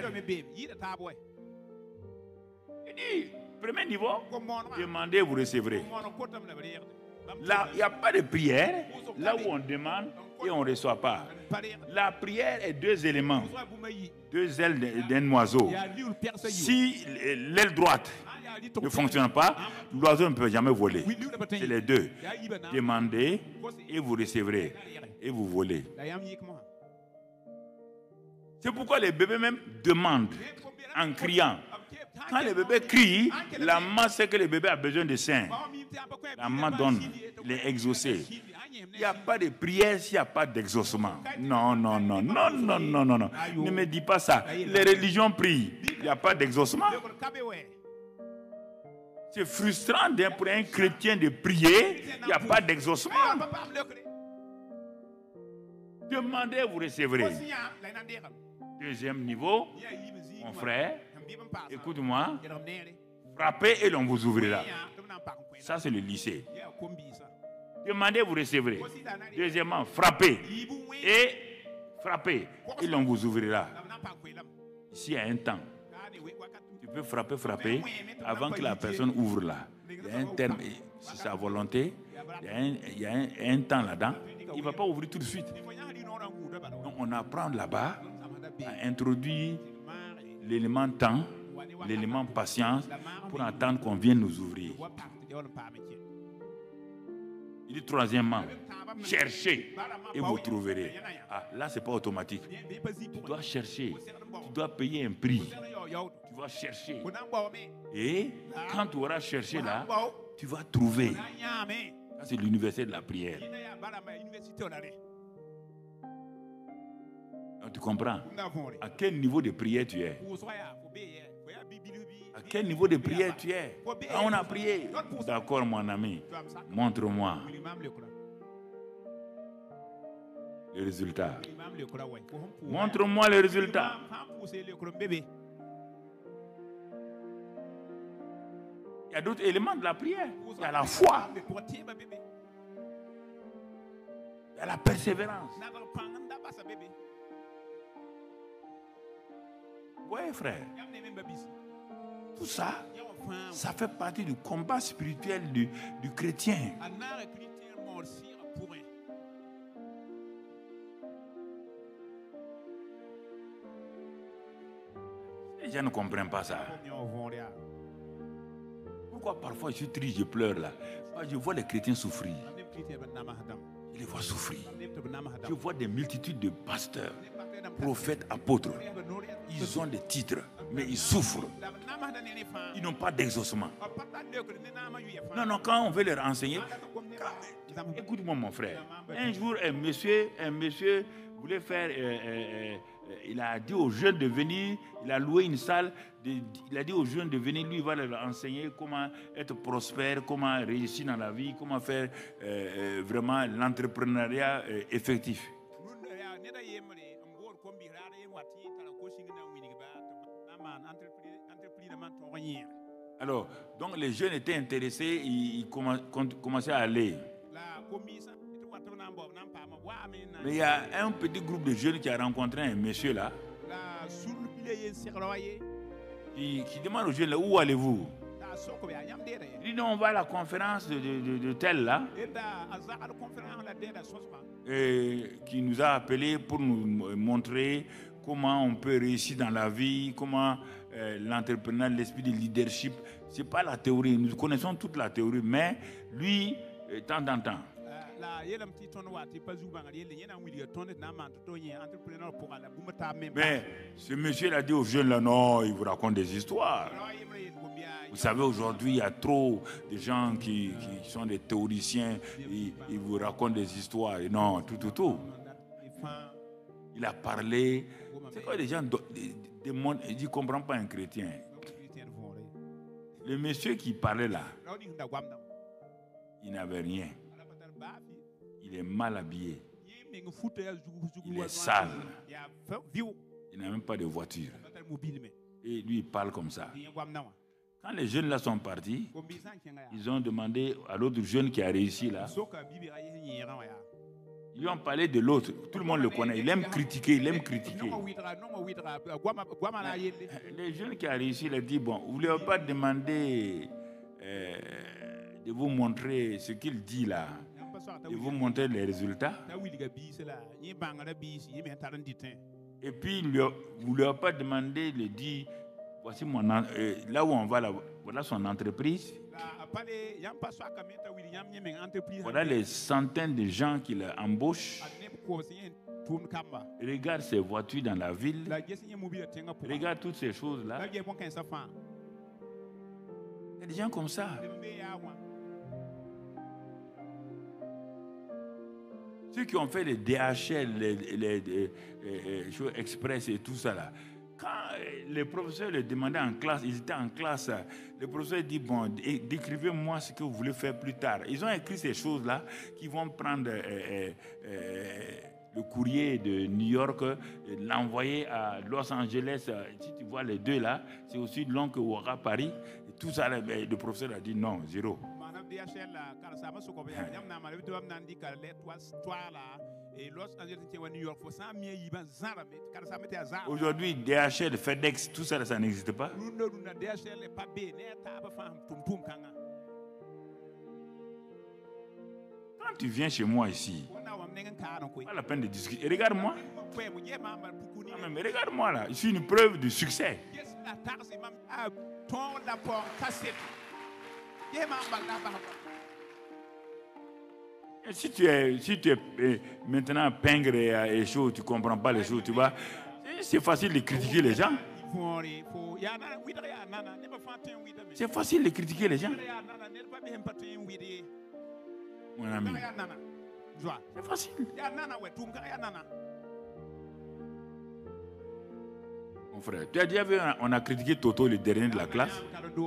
Il dit, premier niveau, demandez, vous recevrez. Là, il n'y a pas de prière, là où on demande et on ne reçoit pas. La prière est deux éléments, deux ailes d'un oiseau. Si l'aile droite ne fonctionne pas, l'oiseau ne peut jamais voler. C'est les deux. Demandez et vous recevrez et vous volez. C'est pourquoi les bébés même demandent en criant. Quand le bébé crie, la maman sait que le bébé a besoin de sein. La maman donne, il est exaucé. Il n'y a pas de prière s'il n'y a pas d'exaucement. Non, non, non, non, non, non, non, non. Ne me dis pas ça. Les religions prient. Il n'y a pas d'exaucement. C'est frustrant pour un chrétien de prier. Il n'y a pas d'exaucement. Demandez, vous recevrez. Deuxième niveau, mon frère, écoute-moi, frappez et l'on vous ouvrira. Ça, c'est le lycée. Demandez, vous recevrez. Deuxièmement, frappez et frappez et l'on vous ouvrira. Ici, il y a un temps. Tu peux frapper, frapper avant que la personne ouvre là. Il y a un terme, c'est sa volonté. Il y a un, il y a un, un temps là-dedans. Il ne va pas ouvrir tout de suite. Donc, on apprend là-bas à introduire l'élément temps, l'élément patience pour attendre qu'on vienne nous ouvrir. Il dit troisièmement, cherchez et vous trouverez. Ah, là, ce n'est pas automatique. Tu dois chercher, tu dois payer un prix. Tu vas chercher. Et quand tu auras cherché là, tu vas trouver. Ça, c'est l'université de la prière. Donc, tu comprends? À quel niveau de prière tu es? À quel niveau de prière tu es? Ah, on a prié. D'accord, mon ami. Montre-moi le résultat. Montre-moi le résultat. Il y a d'autres éléments de la prière. Il y a la foi. Il y a la persévérance. Oui, frère. Tout ça, ça fait partie du combat spirituel du, du chrétien. Les gens ne comprennent pas ça. Pourquoi parfois je suis triste, je pleure là? Je vois les chrétiens souffrir. Je les vois souffrir. Je vois des multitudes de pasteurs, prophètes, apôtres. Ils ont des titres. mais ils souffrent. Ils n'ont pas d'exaucement. Non, non, quand on veut leur enseigner, quand, écoute-moi mon frère, un jour un monsieur, un monsieur voulait faire, euh, euh, euh, il a dit aux jeunes de venir, il a loué une salle, de, il a dit aux jeunes de venir, lui il va leur enseigner comment être prospère, comment réussir dans la vie, comment faire euh, euh, vraiment l'entrepreneuriat euh, effectif. Alors, donc les jeunes étaient intéressés, ils, ils commençaient à aller. Mais il y a un petit groupe de jeunes qui a rencontré un monsieur là, qui, qui demande aux jeunes là, où allez-vous? Il dit non, on va à la conférence de, de, de, de tel là, et qui nous a appelés pour nous montrer comment on peut réussir dans la vie, comment euh, l'entrepreneur, l'esprit de leadership, c'est pas la théorie, nous connaissons toute la théorie, mais lui, de temps en temps. Mais ce monsieur l'a dit aux jeunes là, non, il vous raconte des histoires. Vous savez, aujourd'hui, il y a trop de gens qui, qui sont des théoriciens, ils, ils vous racontent des histoires. Et non, tout, tout, tout. Il a parlé. C'est quoi les gens demandent, il dit, ne comprend pas un chrétien. Le monsieur qui parlait là, il n'avait rien. Il est mal habillé. Il est sale. Il n'a même pas de voiture. Et lui, il parle comme ça. Quand les jeunes là sont partis, ils ont demandé à l'autre jeune qui a réussi là. Ils lui ont parlé de l'autre. Tout le monde le connaît. Il aime critiquer, il aime critiquer. Les jeunes qui ont réussi, ils ont dit, bon, vous ne voulez pas demander euh, de vous montrer ce qu'il dit là, de vous montrer les résultats. Et puis, vous ne lui avez pas demandé de dire, voici mon, euh, là où on va, là, voilà son entreprise. Voilà les centaines de gens qu'il embauche. Regarde ses voitures dans la ville. Regarde toutes ces choses-là. Il y a des gens comme ça. Ceux qui ont fait les D H L, les, les, les, les, les choses express et tout ça là. Quand les professeurs les demandaient en classe, ils étaient en classe, le professeur dit, bon, décrivez-moi ce que vous voulez faire plus tard. Ils ont écrit ces choses-là qui vont prendre euh, euh, le courrier de New York, l'envoyer à Los Angeles. Si tu vois les deux là, c'est aussi long que Ouaga, Paris. Et tout ça, le professeur a dit non, zéro. Aujourd'hui, D H L, FedEx, tout ça, ça n'existe pas. Quand tu viens chez moi ici, pas la peine de discuter. Et regarde-moi. Ah, mais regarde-moi là, je suis une preuve de succès. Et si tu es, si tu es eh, maintenant pingre et, et chaud, tu ne comprends pas les choses, tu vois, c'est facile de critiquer les gens. C'est facile de critiquer les gens. Mon ami. C'est facile. Mon frère, tu as déjà vu, on a critiqué Toto, le dernier de la classe.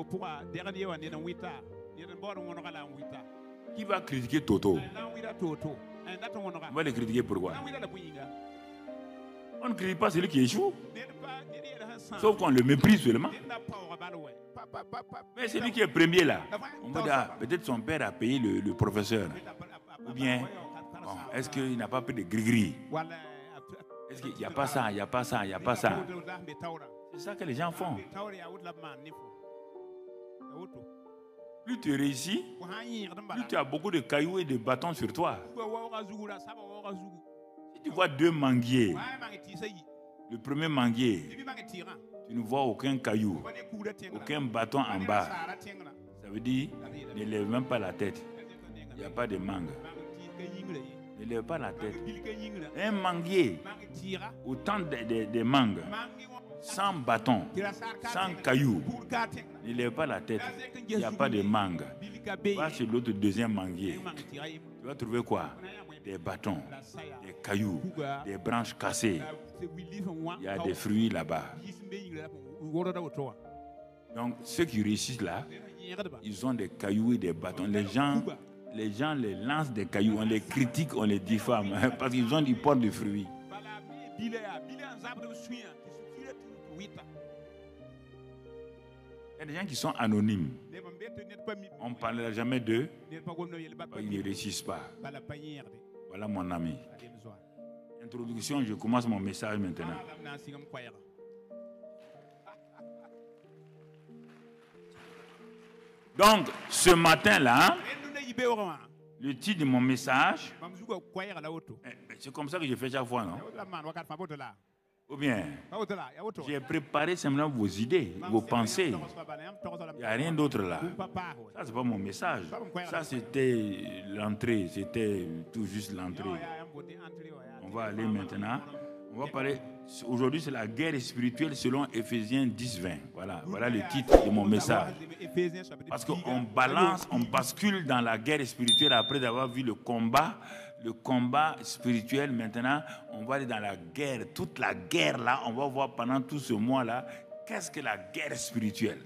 Qui va critiquer Toto? On va le critiquer pourquoi? On ne critique pas celui qui échoue. Sauf qu'on le méprise seulement. Mais celui qui est premier là, on va dire, ah, peut-être son père a payé le, le professeur. Ou bien, bon, est-ce qu'il n'a pas pris de gris-gris? Est-ce qu'il n'y a pas ça, il n'y a pas ça, il n'y a pas ça? C'est ça que les gens font. Plus tu réussis, plus tu as beaucoup de cailloux et de bâtons sur toi. Si tu vois deux manguiers, le premier manguier, tu ne vois aucun caillou, aucun bâton en bas. Ça veut dire, ne lève même pas la tête. Il n'y a pas de mangue. Ne lève pas la tête. Un manguier, autant de, de, de mangues, sans bâton, sans caillou, ne lève pas la tête. Il n'y a pas de mangue. Va sur l'autre deuxième manguier. Tu vas trouver quoi? Des bâtons, des cailloux, des branches cassées. Il y a des fruits là-bas. Donc, ceux qui réussissent là, ils ont des cailloux et des bâtons. Les gens, les gens les lancent des cailloux, on les critique, on les diffame, parce qu'ils ont du port de fruits. Il y a des gens qui sont anonymes. On ne parlera jamais d'eux. Ils ne réussissent pas. Voilà mon ami. Introduction, je commence mon message maintenant. Donc, ce matin-là, le titre de mon message, c'est comme ça que je fais chaque fois, non? Ou bien, j'ai préparé simplement vos idées, vos pensées. Il n'y a rien d'autre là. Ça, ce n'est pas mon message. Ça, c'était l'entrée. C'était tout juste l'entrée. On va aller maintenant. On va parler. Aujourd'hui, c'est la guerre spirituelle selon Éphésiens dix vingt. Voilà, voilà le titre de mon message. Parce qu'on balance, on bascule dans la guerre spirituelle après avoir vu le combat. Le combat spirituel, maintenant, on va aller dans la guerre. Toute la guerre, là, on va voir pendant tout ce mois-là, qu'est-ce que la guerre spirituelle?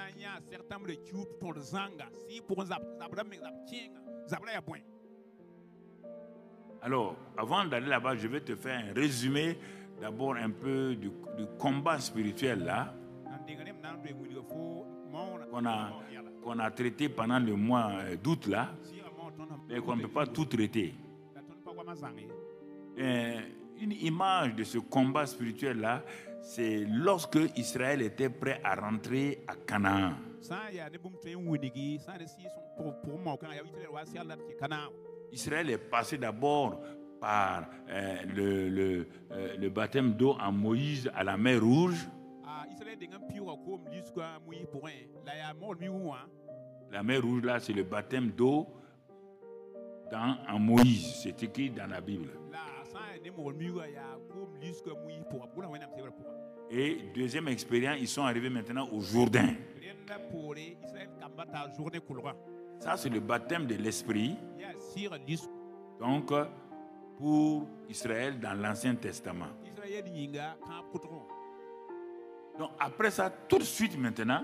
Alors, avant d'aller là-bas, je vais te faire un résumé, d'abord un peu du, du combat spirituel, là, qu'on a, qu'on a traité pendant le mois d'août, là, mais qu'on ne peut pas tout traiter. Et une image de ce combat spirituel-là, c'est lorsque Israël était prêt à rentrer à Canaan. Israël est passé d'abord par euh, le, le, euh, le baptême d'eau en Moïse à la mer Rouge. La mer Rouge, là, c'est le baptême d'eau dans, en Moïse. C'est écrit dans la Bible. Et deuxième expérience, ils sont arrivés maintenant au Jourdain. Ça, c'est le baptême de l'Esprit. Donc, pour Israël dans l'Ancien Testament. Donc, après ça, tout de suite maintenant,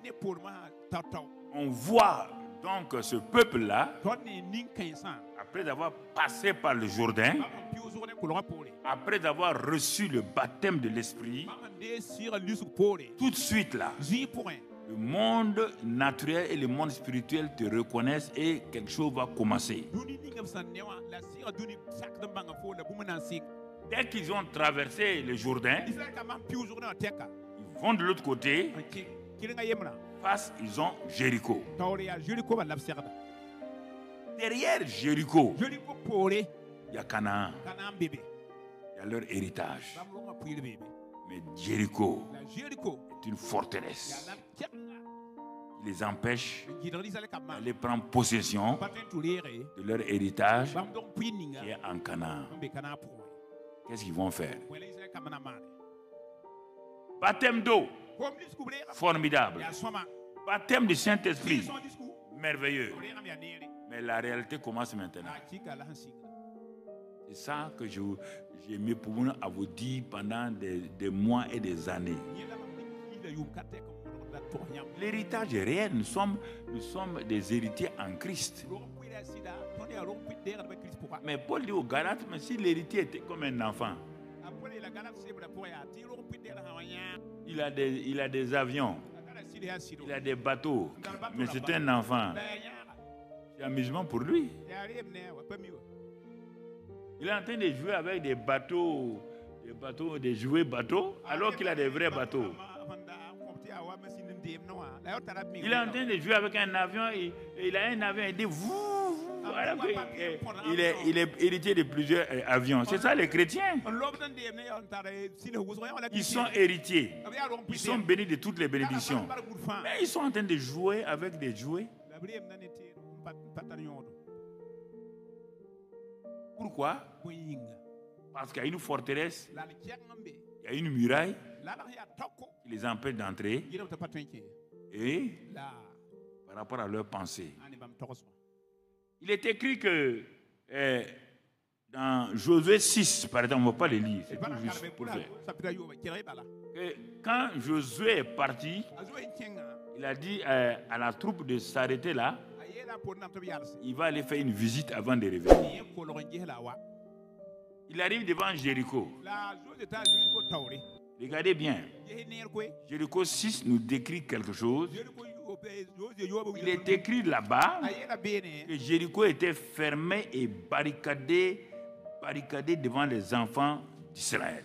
on voit donc ce peuple-là, après avoir passé par le Jourdain, après avoir reçu le baptême de l'Esprit, tout de suite là, le monde naturel et le monde spirituel te reconnaissent et quelque chose va commencer. Dès qu'ils ont traversé le Jourdain, ils vont de l'autre côté, face, ils ont Jéricho. Derrière Jéricho, il y a Canaan. Il y a leur héritage. Mais Jéricho est une forteresse qui les empêche d'aller prendre possession de leur héritage qui est en Canaan. Qu'est-ce qu'ils vont faire? Baptême d'eau, formidable. Baptême du Saint-Esprit, merveilleux. Mais la réalité commence maintenant. C'est ça que j'ai mis pour vous, à vous dire pendant des, des mois et des années. L'héritage est réel. Nous sommes, nous sommes des héritiers en Christ. Mais Paul dit aux Galates, mais si l'héritier était comme un enfant, il a des, il a des avions, il a des bateaux, mais c'est un enfant. C'est amusement pour lui. Il est en train de jouer avec des bateaux, des bateaux, des jouets bateaux, alors qu'il a des vrais bateaux. Il est en train de jouer avec un avion, et, et il a un avion, il dit vous, alors qu'il il est, il est héritier de plusieurs euh, avions. C'est ça les chrétiens. Ils sont héritiers. Ils sont bénis de toutes les bénédictions. Mais ils sont en train de jouer avec des jouets. Pourquoi? Parce qu'il y a une forteresse, il y a une muraille, qui les empêche d'entrer et par rapport à leurs pensées. Il est écrit que euh, dans Josué six, par exemple, on ne va pas les lire, c'est tout juste pour faire. Que quand Josué est parti, il a dit euh, à la troupe de s'arrêter là. Il va aller faire une visite avant de revenir. Il arrive devant Jéricho. Regardez bien. Jéricho six nous décrit quelque chose. Il est écrit là-bas que Jéricho était fermé et barricadé, barricadé devant les enfants d'Israël.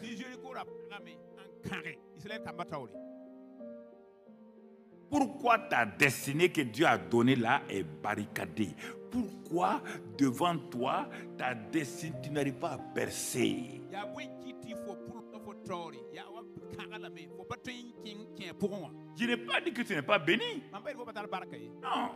Pourquoi ta destinée que Dieu a donnée là est barricadée? Pourquoi devant toi, ta destinée, tu n'arrives pas à percer? Je n'ai pas dit que tu n'es pas béni. Non.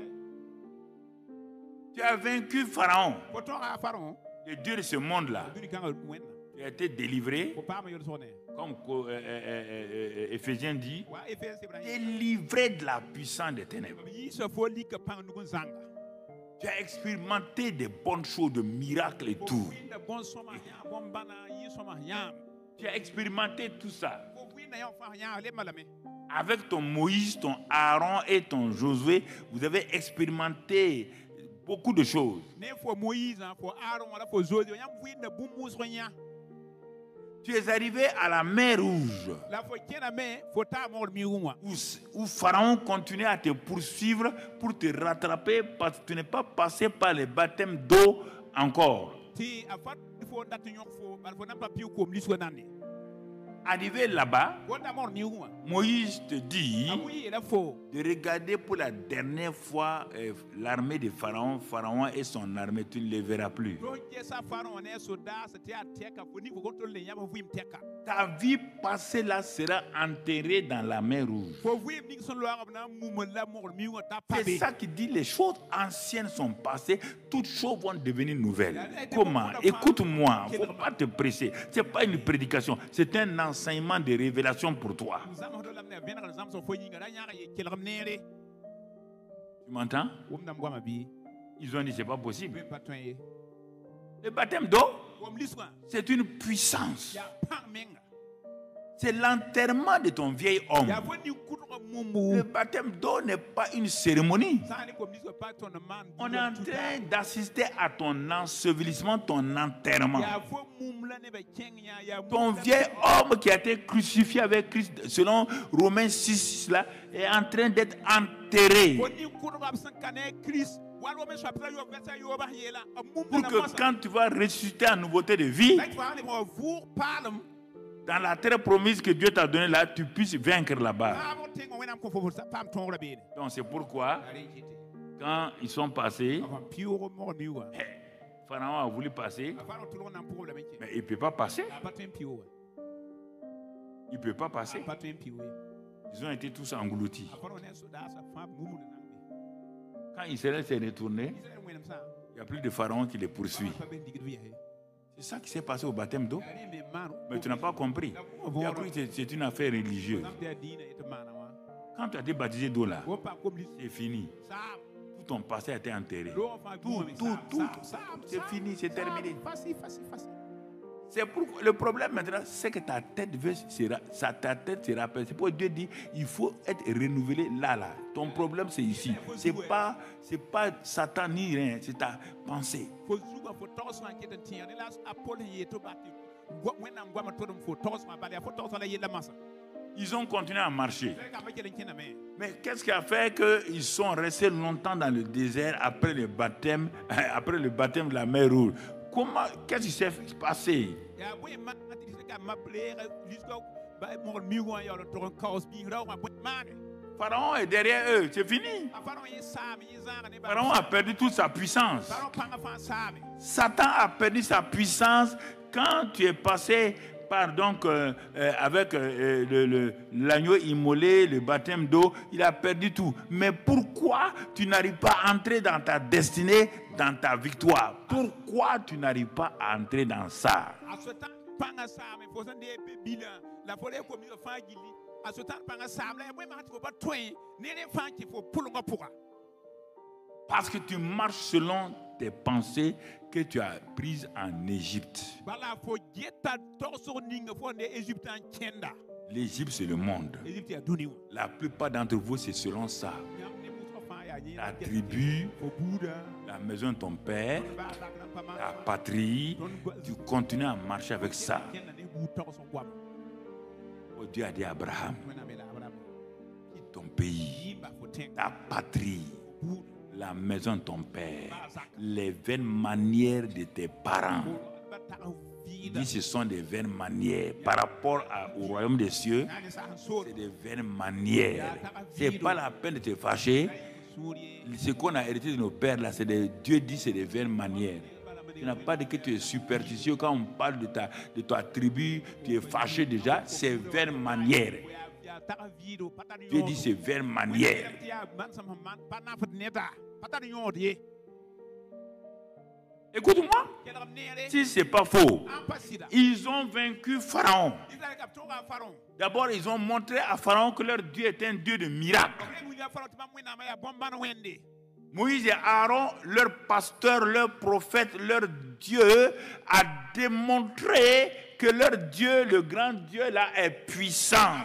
Tu as vaincu Pharaon, le Dieu de ce monde-là. Tu as été délivré, comme euh, euh, euh, Éphésiens dit, délivré de la puissance des ténèbres. Tu as expérimenté des bonnes choses, de miracles et tout. Tu as expérimenté tout ça. Avec ton Moïse, ton Aaron et ton Josué, vous avez expérimenté beaucoup de choses. Tu es arrivé à la mer Rouge, où, où Pharaon continuait à te poursuivre pour te rattraper parce que tu n'es pas passé par les baptêmes d'eau encore. Arrivé là-bas, Moïse te dit de regarder pour la dernière fois euh, l'armée de Pharaon, Pharaon et son armée, tu ne les verras plus. Ta vie passée là sera enterrée dans la mer Rouge. C'est ça qui dit les choses anciennes sont passées, toutes choses vont devenir nouvelles. Comment? Écoute-moi, il ne faut pas te presser. Ce n'est pas une prédication, c'est un enseignement de révélation pour toi. Tu m'entends? Ils ont dit c'est pas possible. Le baptême d'eau, c'est une puissance. C'est l'enterrement de ton vieil homme. Le baptême d'eau n'est pas une cérémonie. On est en train d'assister à ton ensevelissement, ton enterrement. Ton vieil homme qui a été crucifié avec Christ, selon Romains six, là, est en train d'être enterré. Pour que quand tu vas ressusciter en nouveauté de vie, dans la terre promise que Dieu t'a donnée là, tu puisses vaincre là-bas. Donc c'est pourquoi, quand ils sont passés, Pharaon a voulu passer, mais il ne peut pas passer. Il ne peut pas passer. Ils ont été tous engloutis. Quand Israël s'est retourné, il n'y a plus de Pharaon qui les poursuit. C'est ça qui s'est passé au baptême d'eau. Mais tu n'as pas compris. Tu as cru que c'est une affaire religieuse. Quand tu as été baptisé d'eau là, c'est fini. Tout ton passé a été enterré. Tout, tout, tout. C'est fini, c'est terminé. C'est pourquoi le problème maintenant, c'est que ta tête veut, sera, ta tête se rappelle. C'est pourquoi Dieu dit, il faut être renouvelé là, là. Ton problème, c'est ici. C'est pas, c'est pas Satan ni rien, c'est ta pensée. Ils ont continué à marcher. Mais qu'est-ce qui a fait qu'ils sont restés longtemps dans le désert après le baptême, après le baptême de la mer Rouge? Comment, qu'est-ce qui s'est passé? Pharaon est derrière eux, c'est fini. Pharaon a perdu toute sa puissance. Satan a perdu sa puissance quand tu es passé par donc euh, euh, avec euh, le, le, l'agneau immolé, le baptême d'eau, il a perdu tout. Mais pourquoi tu n'arrives pas à entrer dans ta destinée, dans ta victoire? Pourquoi tu n'arrives pas à entrer dans ça? Parce que tu marches selon tes pensées que tu as prises en Égypte. L'Égypte, c'est le monde. La plupart d'entre vous, c'est selon ça. La tribu, la maison de ton père, la patrie, tu continues à marcher avec ça. Oh, Dieu a dit à Abraham, ton pays, ta patrie, la maison de ton père, les vaines manières de tes parents. Il dit ce sont des vaines manières. Par rapport à, au royaume des cieux, c'est des vaines manières. Ce n'est pas la peine de te fâcher. Ce qu'on a hérité de nos pères, là, c'est des, Dieu dit c'est des vaines manières. Tu n'as pas dit que tu es superstitieux. Quand on parle de ta, de ta tribu, tu es fâché déjà. C'est vaines manières. Dieu dit c'est vaines manières. Écoute-moi, si ce n'est pas faux, ils ont vaincu Pharaon. D'abord, ils ont montré à Pharaon que leur Dieu est un Dieu de miracles. Moïse et Aaron, leur pasteur, leur prophète, leur Dieu, a démontré que leur Dieu, le grand Dieu là, est puissant.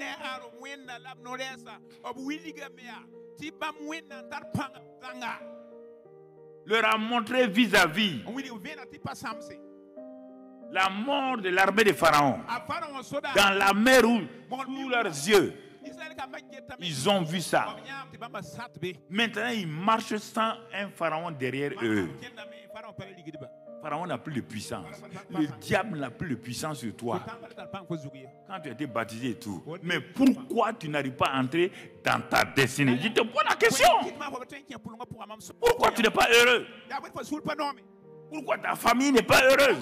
Leur a montré vis-à-vis la mort de l'armée de Pharaon dans la mer Rouge, sous leurs yeux. Ils ont vu ça. Maintenant, ils marchent sans un pharaon derrière eux. Pharaon n'a plus de puissance. Le diable n'a plus de puissance sur toi. Quand tu as été baptisé et tout. Mais pourquoi tu n'arrives pas à entrer dans ta destinée? Je te pose la question. Pourquoi tu n'es pas heureux? Pourquoi ta famille n'est pas heureuse?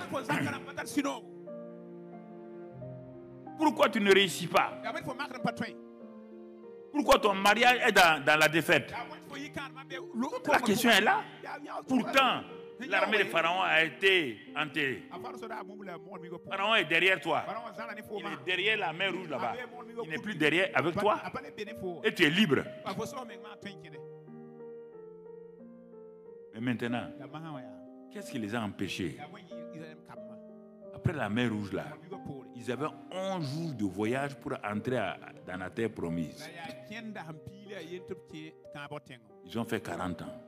Pourquoi tu ne réussis pas? Pourquoi ton mariage est dans, dans la défaite? La question est là. Pourtant, l'armée de Pharaon a été enterrée. Pharaon est derrière toi. Il est derrière la mer Rouge là-bas. Il n'est plus derrière avec toi. Et tu es libre. Mais maintenant, qu'est-ce qui les a empêchés? Après la mer Rouge là, ils avaient onze jours de voyage pour entrer à, dans la terre promise. Ils ont fait quarante ans.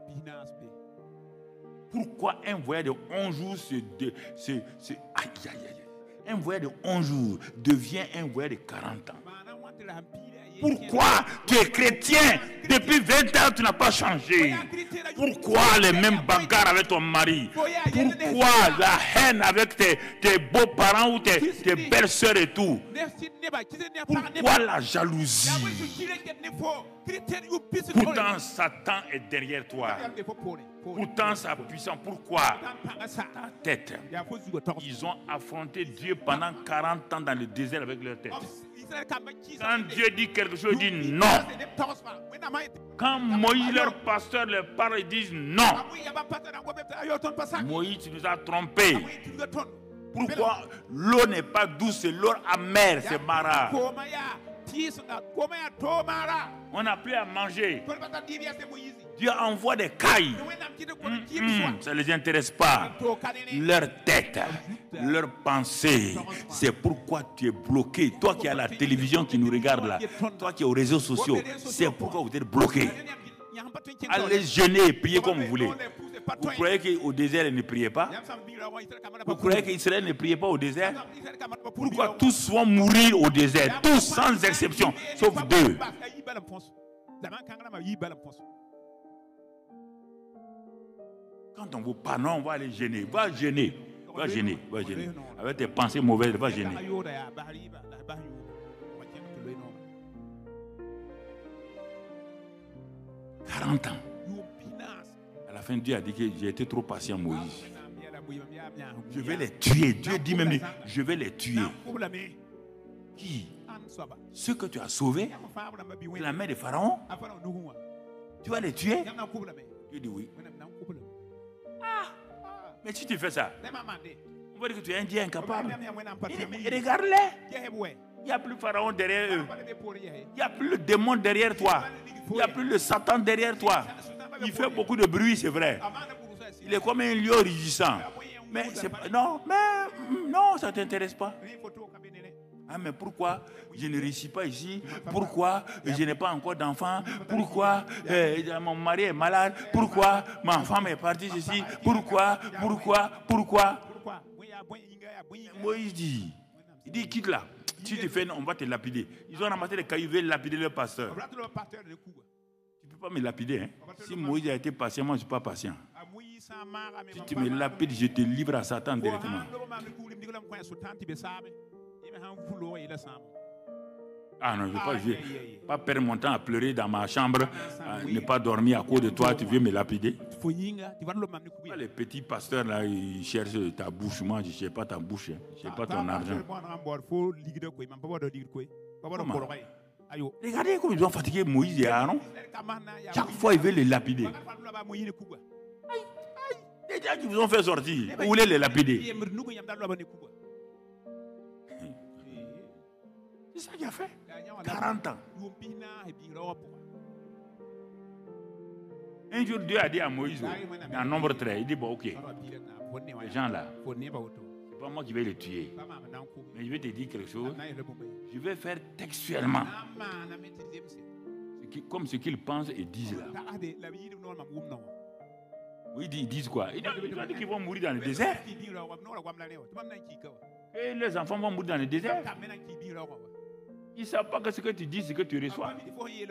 Pourquoi un voyage de onze jours se, de, se, se, aïe, aïe, aïe, un voyage de onze jours devient un voyage de quarante ans? Pourquoi tu es chrétien depuis vingt ans, tu n'as pas changé? Pourquoi les mêmes bagarres avec ton mari? Pourquoi la haine avec tes, tes beaux-parents ou tes, tes belles-sœurs et tout? Pourquoi la jalousie? Pourtant, Satan est derrière toi. Pourtant, sa puissance. Pourquoi? Ta tête. Ils ont affronté Dieu pendant quarante ans dans le désert avec leur tête. Quand Dieu dit quelque chose, il dit non. Quand Moïse, leur pasteur, leur parle, ils disent non. Moïse, tu nous as trompés. Pourquoi l'eau n'est pas douce, c'est l'eau amère, c'est mara. On n'a plus à manger. Dieu envoie des cailles. Mmh, mmh, ça ne les intéresse pas. Leur tête, leur pensée. C'est pourquoi tu es bloqué. Toi qui as la télévision qui nous regarde là, toi qui es aux réseaux sociaux, c'est pourquoi vous êtes bloqué. Allez jeûner et prier comme vous voulez. Vous croyez qu'au désert, ils ne priaient pas? Vous croyez qu'Israël ne priait pas au désert? Pourquoi tous vont mourir au désert? Tous sans exception, sauf deux. Quand on vous parle, non, on va aller gêner. Va gêner. Va gêner. Va gêner. Avec tes pensées mauvaises, va gêner. quarante ans. À la fin, Dieu a dit que j'ai été trop patient, Moïse. Je vais les tuer. Dieu dit même, je vais les tuer. Qui? Ceux que tu as sauvés de la main de Pharaon, tu vas les tuer? Dieu dit oui. Ah, mais si tu fais ça, On va dire que tu es un Dieu incapable. Et, et regarde-les. Il n'y a plus Pharaon derrière eux. Il n'y a plus le démon derrière toi. Il n'y a plus le Satan derrière toi. Il fait beaucoup de bruit, c'est vrai. Il est comme un lion rugissant. Mais c'est pas, non, mais non, ça ne t'intéresse pas. Ah, mais pourquoi je ne réussis pas ici? Pourquoi je n'ai pas encore d'enfant? Pourquoi euh, mon mari est malade? Pourquoi ma femme est partie ici? Pourquoi? Pourquoi? Pourquoi? Moïse dit, il dit, quitte là. Si tu fais, on va te lapider. Ils ont ramassé les cailloux, ils veulent lapider leur pasteur. Tu ne peux pas me lapider. Hein? Si Moïse a été patient, moi je ne suis pas patient. Si tu me lapides, je te livre à Satan directement. Ah non, je ne vais pas, je vais pas perdre mon temps à pleurer dans ma chambre, à ne pas dormir à cause de toi, tu veux me lapider. Les petits pasteurs là, ils cherchent ta bouche. Moi, je ne cherche pas ta bouche, hein. Je ne cherche pas ton argent. Comment? Regardez comme ils ont fatigué Moïse et Aaron. Chaque fois, ils veulent les lapider. Les gens qui vous ont fait sortir, vous voulez les lapider. C'est ça qu'il a fait. quarante ans. Un jour, Dieu a dit à Moïse, dans nombre treize, il dit, bon, ok, les gens là, c'est pas moi qui vais les tuer. Mais je vais te dire quelque chose. Je vais faire textuellement ce qui, comme ce qu'ils pensent et disent là. Oui, ils disent quoi? Ils disent qu'ils vont mourir dans le désert. Et les enfants vont mourir dans le désert. Ils ne savent pas que ce que tu dis, c'est ce que tu reçois. Ils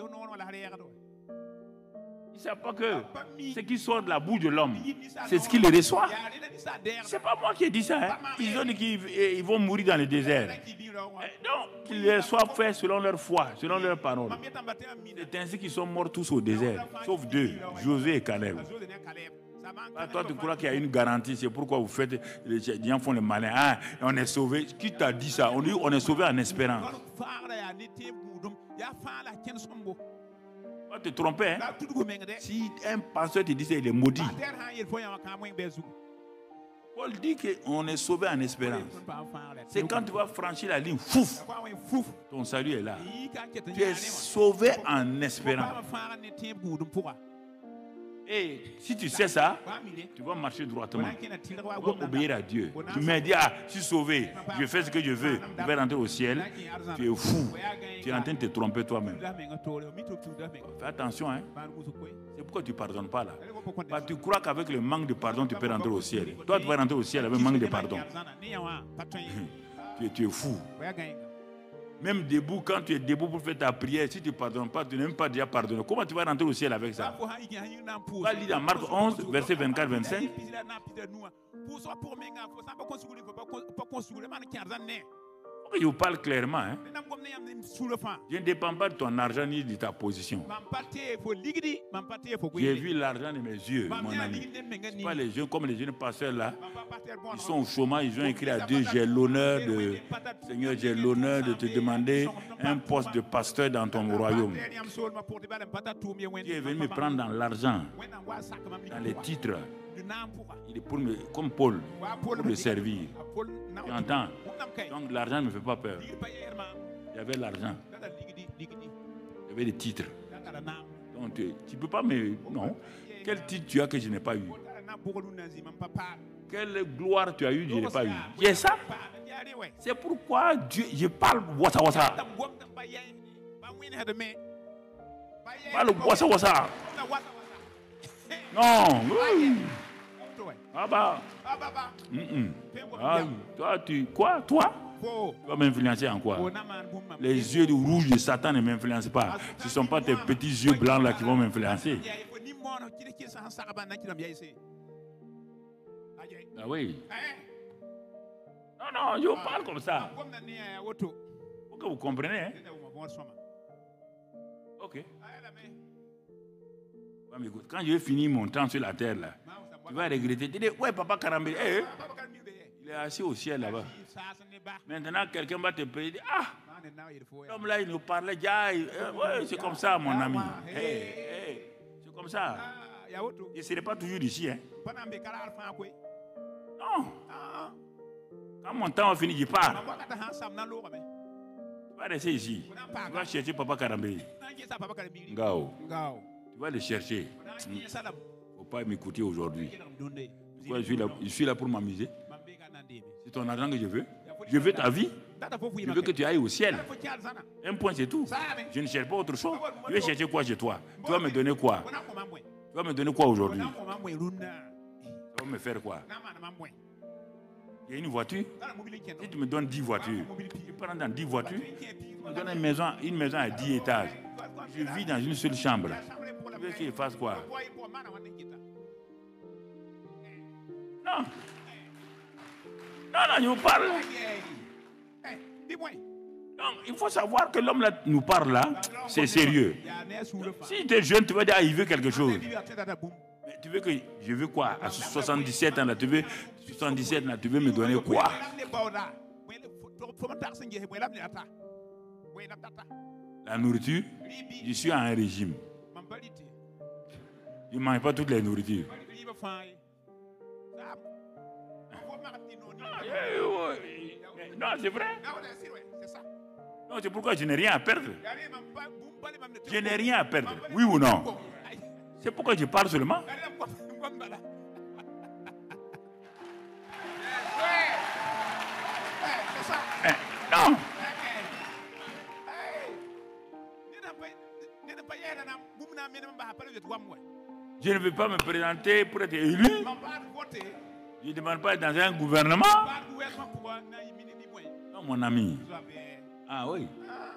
ne savent pas que ce qui sort de la bouche de l'homme, c'est ce qu'il reçoit. Ce n'est pas moi qui ai dit ça. Hein. Ils ont dit qu'ils vont mourir dans le désert. Donc, qu'ils soient faits selon leur foi, selon leur parole. C'est ainsi qu'ils sont morts tous au désert, sauf deux, Josué et Caleb. Ah, toi, tu crois qu'il y a une garantie, c'est pourquoi vous faites, les gens font le malin. Ah, on est sauvé. Qui t'a dit ça? On dit on est sauvé en espérance. Tu vas te tromper. Hein? Si un pasteur te dit ça, il est maudit. Paul dit qu'on est sauvé en espérance. C'est quand tu vas franchir la ligne, fouf, ton salut est là. Tu es sauvé en espérance. Et si tu sais ça, tu vas marcher droitement. Tu vas obéir à Dieu. Tu me dis, ah, je suis sauvé, je fais ce que je veux, je vais rentrer au ciel. Tu es fou. Tu es en train de te tromper toi-même. Fais attention, hein. C'est pourquoi tu ne pardonnes pas là. Parce que tu crois qu'avec le manque de pardon, tu peux rentrer au ciel. Toi, tu vas rentrer au ciel avec le manque de pardon. tu, es, tu es fou. Même debout, quand tu es debout pour faire ta prière, si tu ne pardonnes pas, tu n'as même pas déjà pardonné. Comment tu vas rentrer au ciel avec ça? Tu vas lire dans Marc onze, verset vingt-quatre vingt-cinq. Je vous parle clairement. Hein? Je ne dépends pas de ton argent ni de ta position. J'ai vu l'argent de mes yeux, mon ami. Ce pas les jeunes comme les jeunes pasteurs là. Ils sont au chômage, ils ont écrit à Dieu, j'ai l'honneur de, Seigneur, j'ai l'honneur de te demander un poste de pasteur dans ton royaume. Dieu est venu me prendre dans l'argent, dans les titres. Il est pour me, comme Paul, pour le servir. Tu entends? Donc l'argent ne me fait pas peur. Il y avait l'argent. Il y avait des titres. Donc tu ne peux pas me... Non. Quel titre tu as que je n'ai pas eu? Quelle gloire tu as eu que je n'ai pas eu? J'ai ça. C'est pourquoi Dieu, je parle wassa wassa. Je parle wassa wassa. Non. Oui. Ah bah. Mm -mm. Ah, toi, tu. Quoi? Toi? Tu vas m'influencer en quoi? Les yeux rouges de Satan ne m'influencent pas. Ce ne sont pas tes petits yeux blancs là qui vont m'influencer. Ah oui. Non, non, je vous parle comme ça. Pour que vous compreniez. Hein? Ok. Quand je vais finir mon temps sur la terre là, tu vas regretter. Tu dis, ouais, papa Karambé, hey, il est assis au ciel là-bas. Maintenant, quelqu'un va te payer. Ah, l'homme là, il nous parlait. Ouais, c'est comme ça, mon ami. Hey, hey, c'est comme ça. Il ne serait pas toujours ici. Hein? Non. Quand mon temps va finir, je pars. Tu vas rester ici. Tu vas chercher Papa Karambé. Gao. Tu vas le chercher. Il ne faut pas m'écouter aujourd'hui. Je suis là, je suis là pour m'amuser. C'est ton argent que je veux. Je veux ta vie. Je veux que tu ailles au ciel. Un point, c'est tout. Je ne cherche pas autre chose. Je vais chercher quoi chez toi? Tu vas me donner quoi? Tu vas me donner quoi aujourd'hui? Tu vas me faire quoi? Il y a une voiture. Si tu me donnes dix voitures, je prends dans dix voitures. Tu me donnes une maison, une maison à dix étages. Je vis dans une seule chambre. Tu veux qu'il fasse quoi? Non. Non, non, je vous parle. Donc, il faut savoir que l'homme là nous parle là, c'est sérieux. Si tu es jeune, tu vas dire, ah, il veut quelque chose. Mais tu veux que, je veux quoi? À soixante-dix-sept ans, là, tu veux, soixante-dix-sept là, tu veux me donner quoi? La nourriture, je suis en régime. Je ne mange pas toutes les nourritures. Non, c'est vrai. Non, c'est pourquoi je n'ai rien à perdre. Je n'ai rien à perdre. Oui ou non? C'est pourquoi je parle seulement. Eh, non. Je ne veux pas me présenter pour être élu. Je ne demande pas dans un gouvernement. Non, mon ami. Ah oui.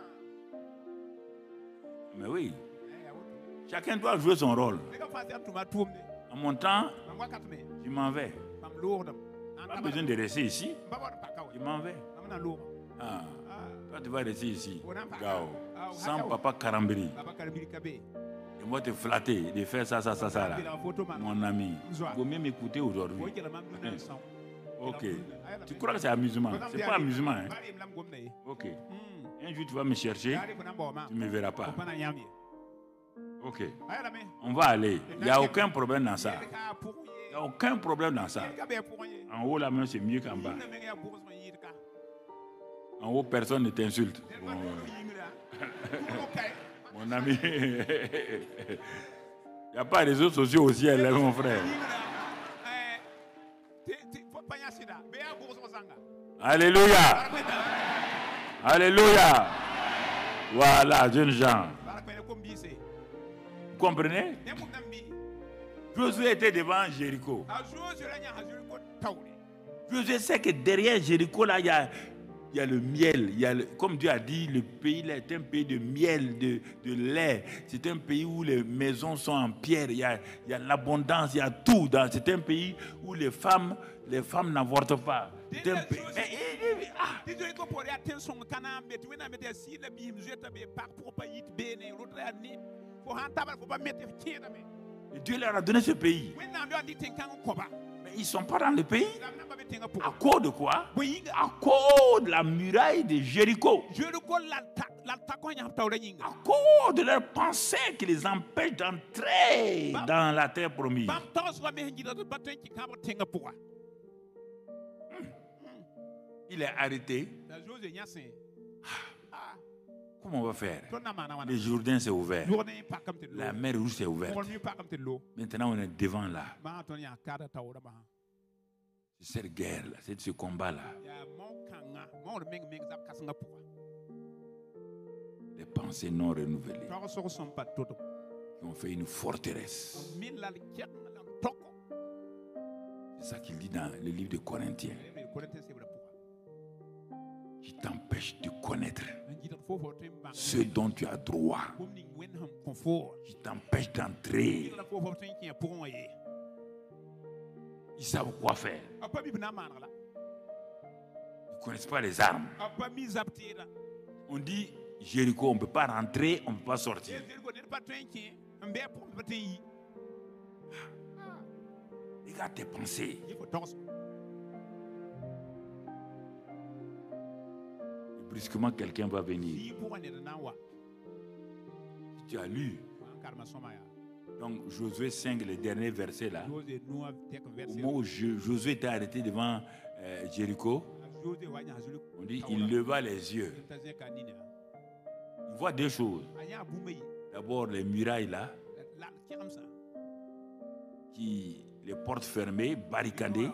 Mais oui. Chacun doit jouer son rôle. En mon temps, je m'en vais. Pas besoin de rester ici. Je m'en vais. Ah. Toi, tu vas rester ici. Gao. Sans Papa Karambiri. Et moi, te flatter, de faire ça, ça, ça, ça, là. Mon ami. Il vaut mieux m'écouter aujourd'hui. Ok. Tu crois que c'est amusement? C'est pas amusement, hein? Ok. Un jour, tu vas me chercher. Tu ne me verras pas. Ok. On va aller. Il n'y a aucun problème dans ça. Il n'y a aucun problème dans ça. En haut, la main, c'est mieux qu'en bas. En haut, personne ne t'insulte. Bon. Mon ami. Il n'y a pas de réseaux sociaux au ciel, hein, mon frère. Alléluia. Alléluia. Voilà, jeunes gens. Vous comprenez? Josué était devant Jéricho. Josué sait que derrière Jéricho, là, il y a, il y a le miel. Il y a le, comme Dieu a dit, le pays là est un pays de miel, de, de lait. C'est un pays où les maisons sont en pierre. Il y a, il y a l'abondance, il y a tout. Dans, c'est un pays où les femmes, les femmes n'avortent pas. C'est un pays. Eh, eh, eh, ah. Et Dieu leur a donné ce pays. Mais ils ne sont pas dans le pays. À cause de quoi? À cause de la muraille de Jéricho. À cause de leurs pensées qui les empêchent d'entrer dans la terre promise. Il est arrêté. Comment on va faire? Le Jourdain s'est ouvert. La mer Rouge s'est ouverte. Maintenant, on est devant là. C'est cette guerre-là, c'est ce combat-là. Les pensées non renouvelées qui ont fait une forteresse. C'est ça qu'il dit dans le livre de Corinthiens. Qui t'empêche de connaître ce dont tu as droit, qui t'empêche d'entrer. Ils savent quoi faire. Ils ne connaissent pas les armes. On dit Jéricho, on ne peut pas rentrer, on ne peut pas sortir. Regarde tes pensées. Brusquement, quelqu'un va venir. Tu as lu. Donc, Josué cinq, le dernier verset là. Au moment où Josué était arrêté devant euh, Jéricho, On dit il leva les yeux. Il voit deux choses. D'abord les murailles là, qui les portes fermées, barricadées.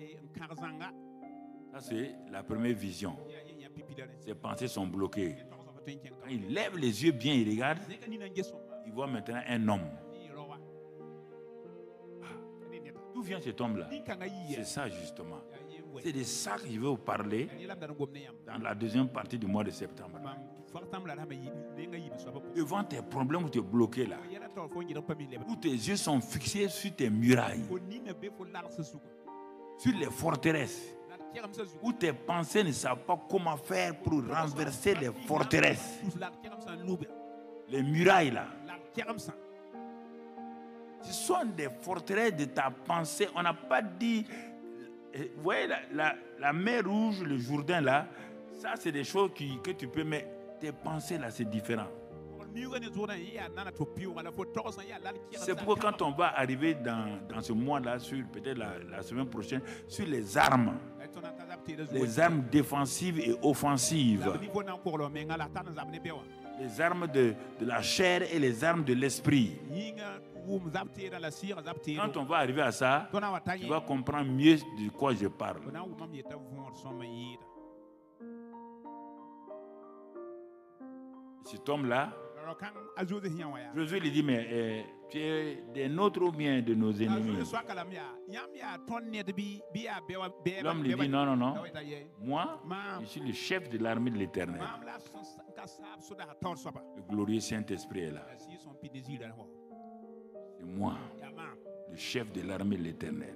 Ça c'est la première vision. Ses pensées sont bloquées. Quand il lève les yeux bien, il regarde, il voit maintenant un homme. D'où vient cet homme-là? C'est ça justement. C'est de ça que je vais vous parler dans la deuxième partie du mois de septembre. Devant tes problèmes où tu es bloqué là, où tes yeux sont fixés sur tes murailles, sur les forteresses, où tes pensées ne savent pas comment faire pour renverser les forteresses, les murailles là. Ce sont des forteresses de ta pensée. On n'a pas dit... Vous voyez la, la, la mer Rouge, le Jourdain là, ça c'est des choses qui, que tu peux, mais tes pensées là c'est différent. C'est pourquoi quand on va arriver dans, dans ce mois-là, sur peut-être la, la semaine prochaine, sur les armes, les armes défensives et offensives, les armes de, de la chair et les armes de l'esprit. Quand on va arriver à ça, tu vas comprendre mieux de quoi je parle. Cet homme-là, Josué lui dit, mais euh, tu es des nôtres ou bien de nos ennemis? L'homme lui dit, non, non, non. Moi, je suis le chef de l'armée de l'Éternel. Le glorieux Saint-Esprit est là. C'est moi, le chef de l'armée de l'Éternel.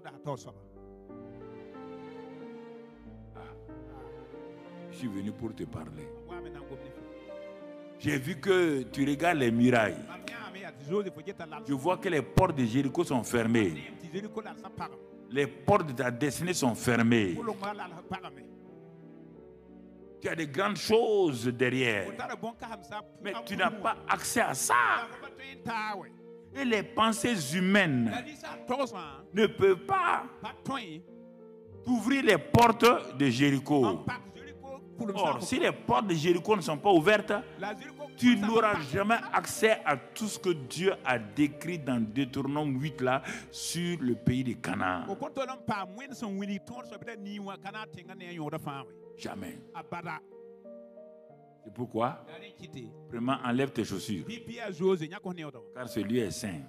Ah. Je suis venu pour te parler. J'ai vu que tu regardes les murailles. Je vois que les portes de Jéricho sont fermées. Les portes de ta destinée sont fermées. Tu as de grandes choses derrière. Mais tu n'as pas accès à ça. Et les pensées humaines ne peuvent pas t'ouvrir les portes de Jéricho. Or, si les portes de Jéricho ne sont pas ouvertes, tu n'auras jamais accès à tout ce que Dieu a décrit dans Deutéronome huit là, sur le pays de Canaan. Jamais. C'est pourquoi, vraiment, enlève tes chaussures. Car celui est saint.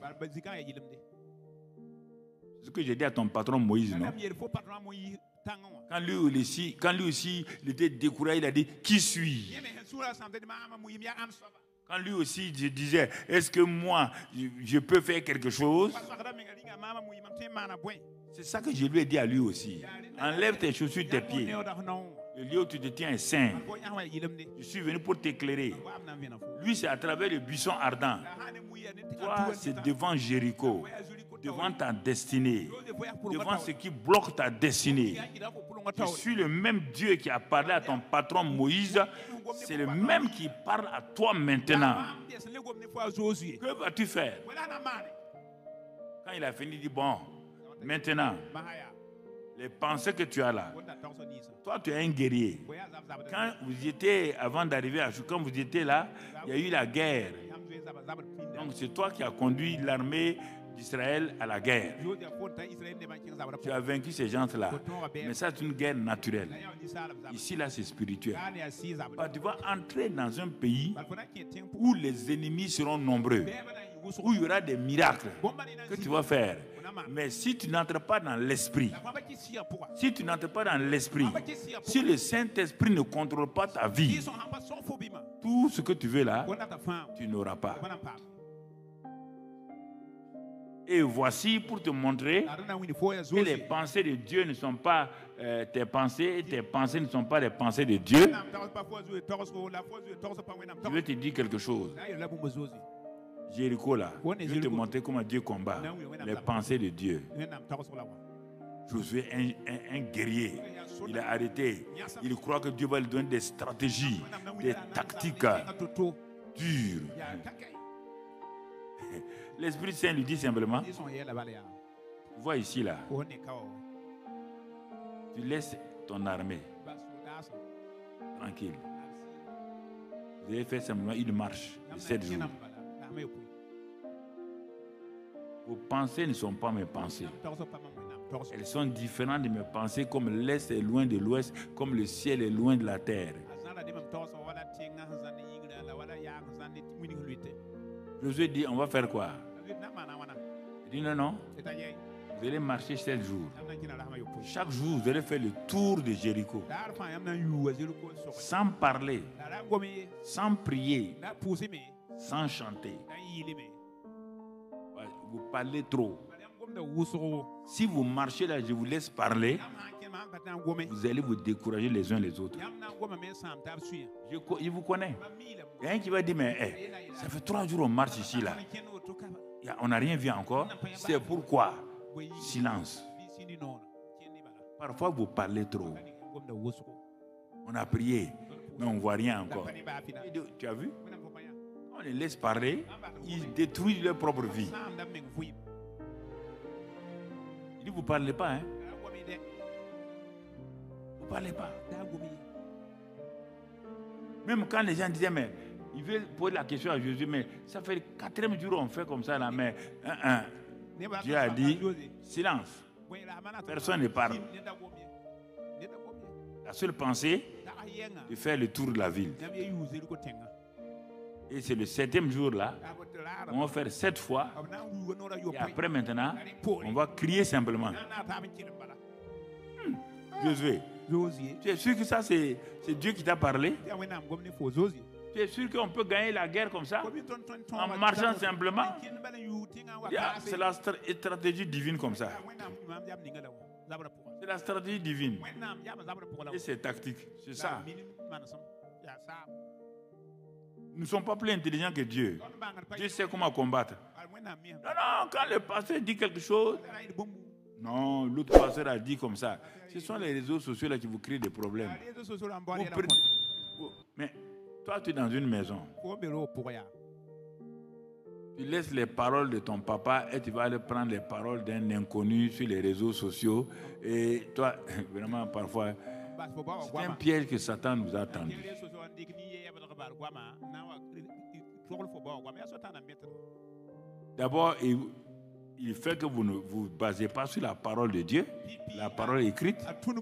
C'est ce que j'ai dit à ton patron Moïse, non? Quand lui aussi, quand lui aussi il était découragé, il a dit, qui suis-je? Quand lui aussi je disais, est-ce que moi, je, je peux faire quelque chose? C'est ça que je lui ai dit à lui aussi. Enlève tes chaussures, tes pieds. Le lieu où tu te tiens est saint. Je suis venu pour t'éclairer. Lui, c'est à travers le buisson ardent. Toi, c'est devant Jéricho, devant ta destinée, devant ce qui bloque ta destinée. Je suis le même Dieu qui a parlé à ton patron Moïse. C'est le même qui parle à toi maintenant. Que vas-tu faire? Quand il a fini, il dit, bon, maintenant, les pensées que tu as là, toi tu es un guerrier. Quand vous étiez, avant d'arriver à Chou, quand vous étiez là, il y a eu la guerre. Donc c'est toi qui as conduit l'armée d'Israël à la guerre. Tu as vaincu ces gens-là. Mais ça c'est une guerre naturelle. Ici là c'est spirituel. Bah, tu vas entrer dans un pays où les ennemis seront nombreux, où il y aura des miracles que tu vas faire. Mais si tu n'entres pas dans l'esprit, si tu n'entres pas dans l'esprit, si le Saint-Esprit ne contrôle pas ta vie, tout ce que tu veux là, tu n'auras pas. Et voici pour te montrer que les pensées de Dieu ne sont pas euh, tes pensées, et tes pensées ne sont pas les pensées de Dieu. Je vais te dire quelque chose. Jéricho là, je vais te montrer comment Dieu combat les pensées de Dieu. Josué, un, un, un guerrier, il a arrêté. Il croit que Dieu va lui donner des stratégies, des tactiques dures. L'Esprit Saint lui dit simplement, tu vois ici là, tu laisses ton armée. Tranquille. Vous avez fait simplement une marche de sept jours. Vos pensées ne sont pas mes pensées. Elles sont différentes de mes pensées, comme l'Est est loin de l'Ouest, comme le ciel est loin de la terre. Josué dit, on va faire quoi? Il dit, non, non. Vous allez marcher sept jours. Chaque jour, vous allez faire le tour de Jéricho. Sans parler, sans prier, sans chanter. Vous parlez trop. Si vous marchez là, je vous laisse parler, vous allez vous décourager les uns les autres. Je, je vous connais. Il y a un qui va dire, mais hey, ça fait trois jours on marche ici là. On n'a rien vu encore. C'est pourquoi. Silence. Parfois vous parlez trop. On a prié, mais on ne voit rien encore. Tu as vu? On les laisse parler, ils détruisent leur propre vie. Il dit, vous ne parlez pas, hein? Vous ne parlez pas. Même quand les gens disaient, mais ils veulent poser la question à Jésus, mais ça fait le quatrième jour on fait comme ça là, mais un, un. Dieu a dit, silence. Personne ne parle. La seule pensée, de faire le tour de la ville. Et c'est le septième jour là, on va faire sept fois. Et après maintenant, on va crier simplement. Hmm. Josué, tu es sûr que ça c'est Dieu qui t'a parlé? Tu es sûr qu'on peut gagner la guerre comme ça? En marchant simplement? C'est la stratégie divine comme ça. C'est la stratégie divine. Et c'est tactique. C'est ça. Nous ne sommes pas plus intelligents que Dieu. Dieu sait comment combattre. Non, non, quand le pasteur dit quelque chose, non, l'autre pasteur a dit comme ça. Ce sont les réseaux sociaux là qui vous créent des problèmes. Vous prenez... Mais toi, tu es dans une maison. Tu laisses les paroles de ton papa et tu vas aller prendre les paroles d'un inconnu sur les réseaux sociaux. Et toi, vraiment, parfois, c'est un piège que Satan nous a tendu. D'abord, il, il fait que vous ne vous basez pas sur la parole de Dieu, la parole écrite.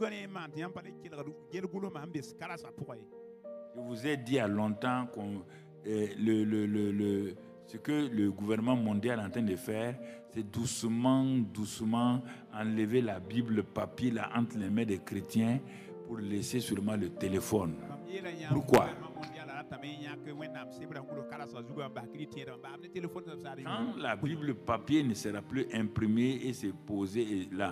Je vous ai dit il y a longtemps qu'on, euh, le, le, le, le, ce que le gouvernement mondial est en train de faire, c'est doucement, doucement enlever la Bible papier là, entre les mains des chrétiens pour laisser seulement le téléphone. Pourquoi? Quand la Bible papier ne sera plus imprimée et c'est posé là,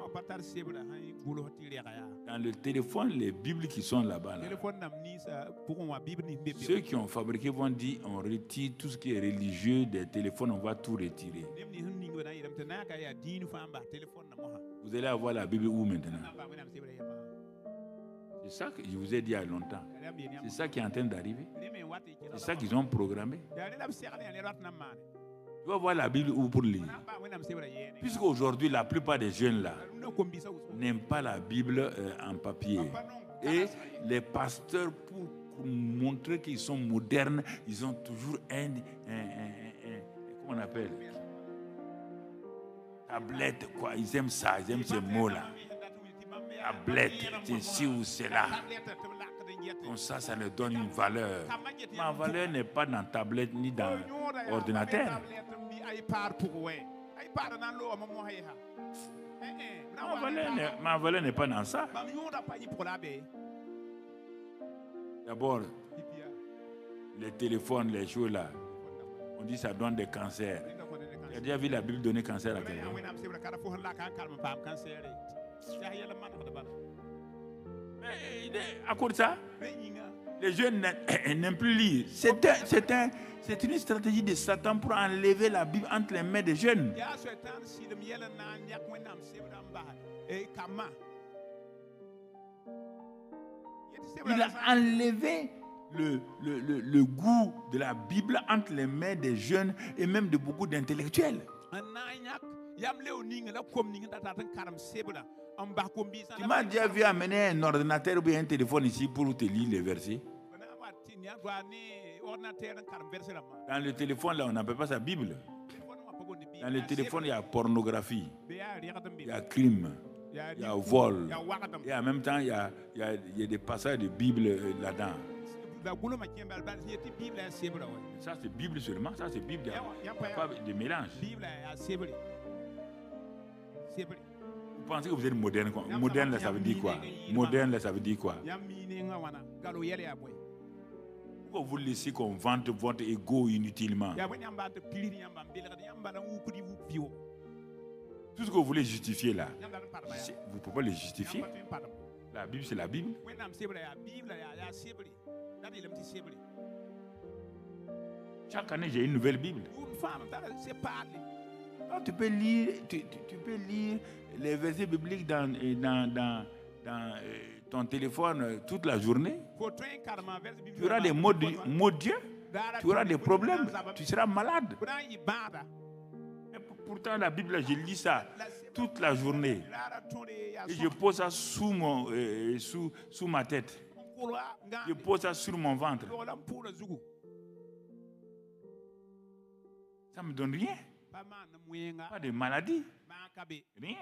dans le téléphone, les Bibles qui sont là-bas, là, ceux qui ont fabriqué vont dire on retire tout ce qui est religieux des téléphones, on va tout retirer. Vous allez avoir la Bible où maintenant? C'est ça que je vous ai dit il y a longtemps. C'est ça qui est en train d'arriver. C'est ça qu'ils ont programmé. Tu vas voir la Bible où pour lire. Puisqu'aujourd'hui, la plupart des jeunes là n'aiment pas la Bible euh, en papier. Et les pasteurs, pour montrer qu'ils sont modernes, ils ont toujours un, un, un, un, comment on appelle, tablette, quoi. Ils aiment ça, ils aiment ces mots-là. Tablette, c'est ci ou c'est là. Comme ça, ça leur donne une valeur. Ma valeur n'est pas dans tablette ni dans ordinateur. Ma valeur, ma valeur n'est pas dans ça. D'abord, les téléphones, les choses là, on dit que ça donne des cancers. Tu as déjà vu la Bible donner cancer à quelqu'un? Mais à cause de ça, les jeunes n'aiment plus lire. C'est un, c'est un, c'est une stratégie de Satan pour enlever la Bible entre les mains des jeunes. Il a enlevé le, le, le, le goût de la Bible entre les mains des jeunes et même de beaucoup d'intellectuels. Tu m'as déjà vu amener un ordinateur ou bien un téléphone ici pour te lire les versets. Dans le téléphone, là, on n'appelle pas ça Bible. Dans le téléphone, il y a pornographie, il y a crime, il y a vol. Et en même temps, il y a, il y a, il y a des passages de Bible là-dedans. Ça, c'est Bible seulement. Ça, c'est Bible. Il n'y a pas de mélange. Vous pensez que vous êtes moderne, quoi? Moderne, là, ça veut dire quoi? Moderne, là, ça veut dire quoi? Pourquoi vous laissez qu'on vante votre ego inutilement? Tout ce que vous voulez justifier là, vous ne pouvez pas le justifier. La Bible, c'est la Bible. Chaque année, j'ai une nouvelle Bible. Ah, tu peux lire, tu, tu, tu peux lire les versets bibliques dans, dans, dans, dans euh, ton téléphone toute la journée. Tu auras des mots de, mots de Dieu. Tu auras des problèmes. Tu seras malade. Et pourtant, la Bible, je lis ça toute la journée. Et je pose ça sous, mon, euh, sous, sous ma tête. Je pose ça sur mon ventre. Ça ne me donne rien. Pas de maladie. Rien.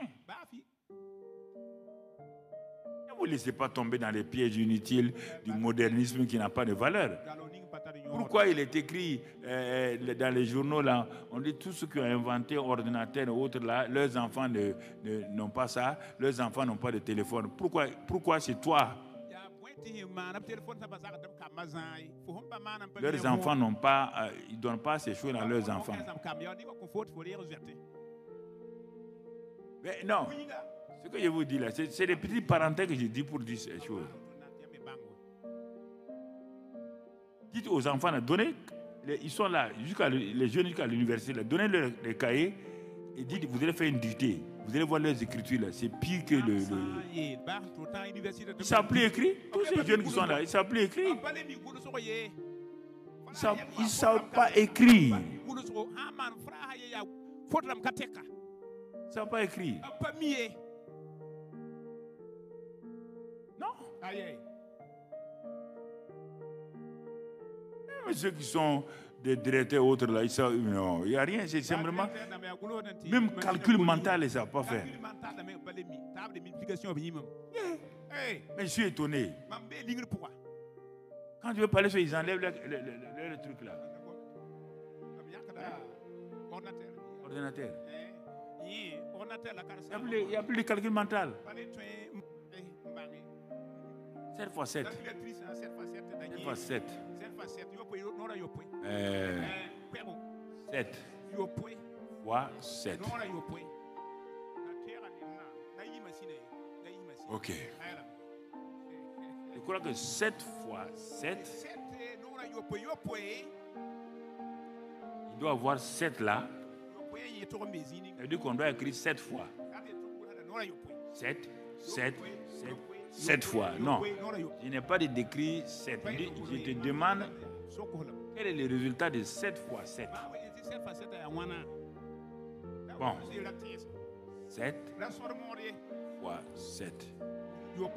Ne vous laissez pas tomber dans les pièges inutiles du modernisme qui n'a pas de valeur. Pourquoi il est écrit euh, dans les journaux là, on dit tous ceux qui ont inventé ordinateur et autres là, leurs enfants ne, ne, n'ont pas ça, leurs enfants n'ont pas de téléphone. Pourquoi, pourquoi c'est toi? Leurs enfants n'ont pas, euh, ils ne donnent pas ces choses à leurs enfants. Mais non, ce que je vous dis là, c'est, c'est des petits parenthèses que je dis pour dire ces choses. Dites aux enfants, là, donnez, les, ils sont là, jusqu'à les jeunes jusqu'à l'université, là, donnez-leur les cahiers et dites, vous allez faire une dictée. Vous allez voir leurs écritures là, c'est pire que le. le... Ils ne savent plus écrire. Tous ces jeunes qui sont là, ils ne savent plus écrire. Ils ne savent, ils savent pas écrire. Ils ne savent pas écrire. Non. Mais ceux qui sont des directeurs autres là, ils savent, non, il n'y a rien, c'est simplement, même calcul mental, ils ne savent pas faire. Yeah. Mais je suis étonné. Quand tu veux parler sur ils enlèvent le, le, le, le truc là. Ordinateur. Il n'y a plus de calcul mental. sept fois sept. sept fois sept. Euh, sept fois sept. Ok. Je crois que sept fois sept, il doit avoir sept là. Ça veut dire qu'on doit écrire sept fois. sept, sept, sept, sept fois. Non, je n'ai pas de décrit sept. Je te demande quel est le résultat de sept fois sept. Bon. sept fois sept. Bon.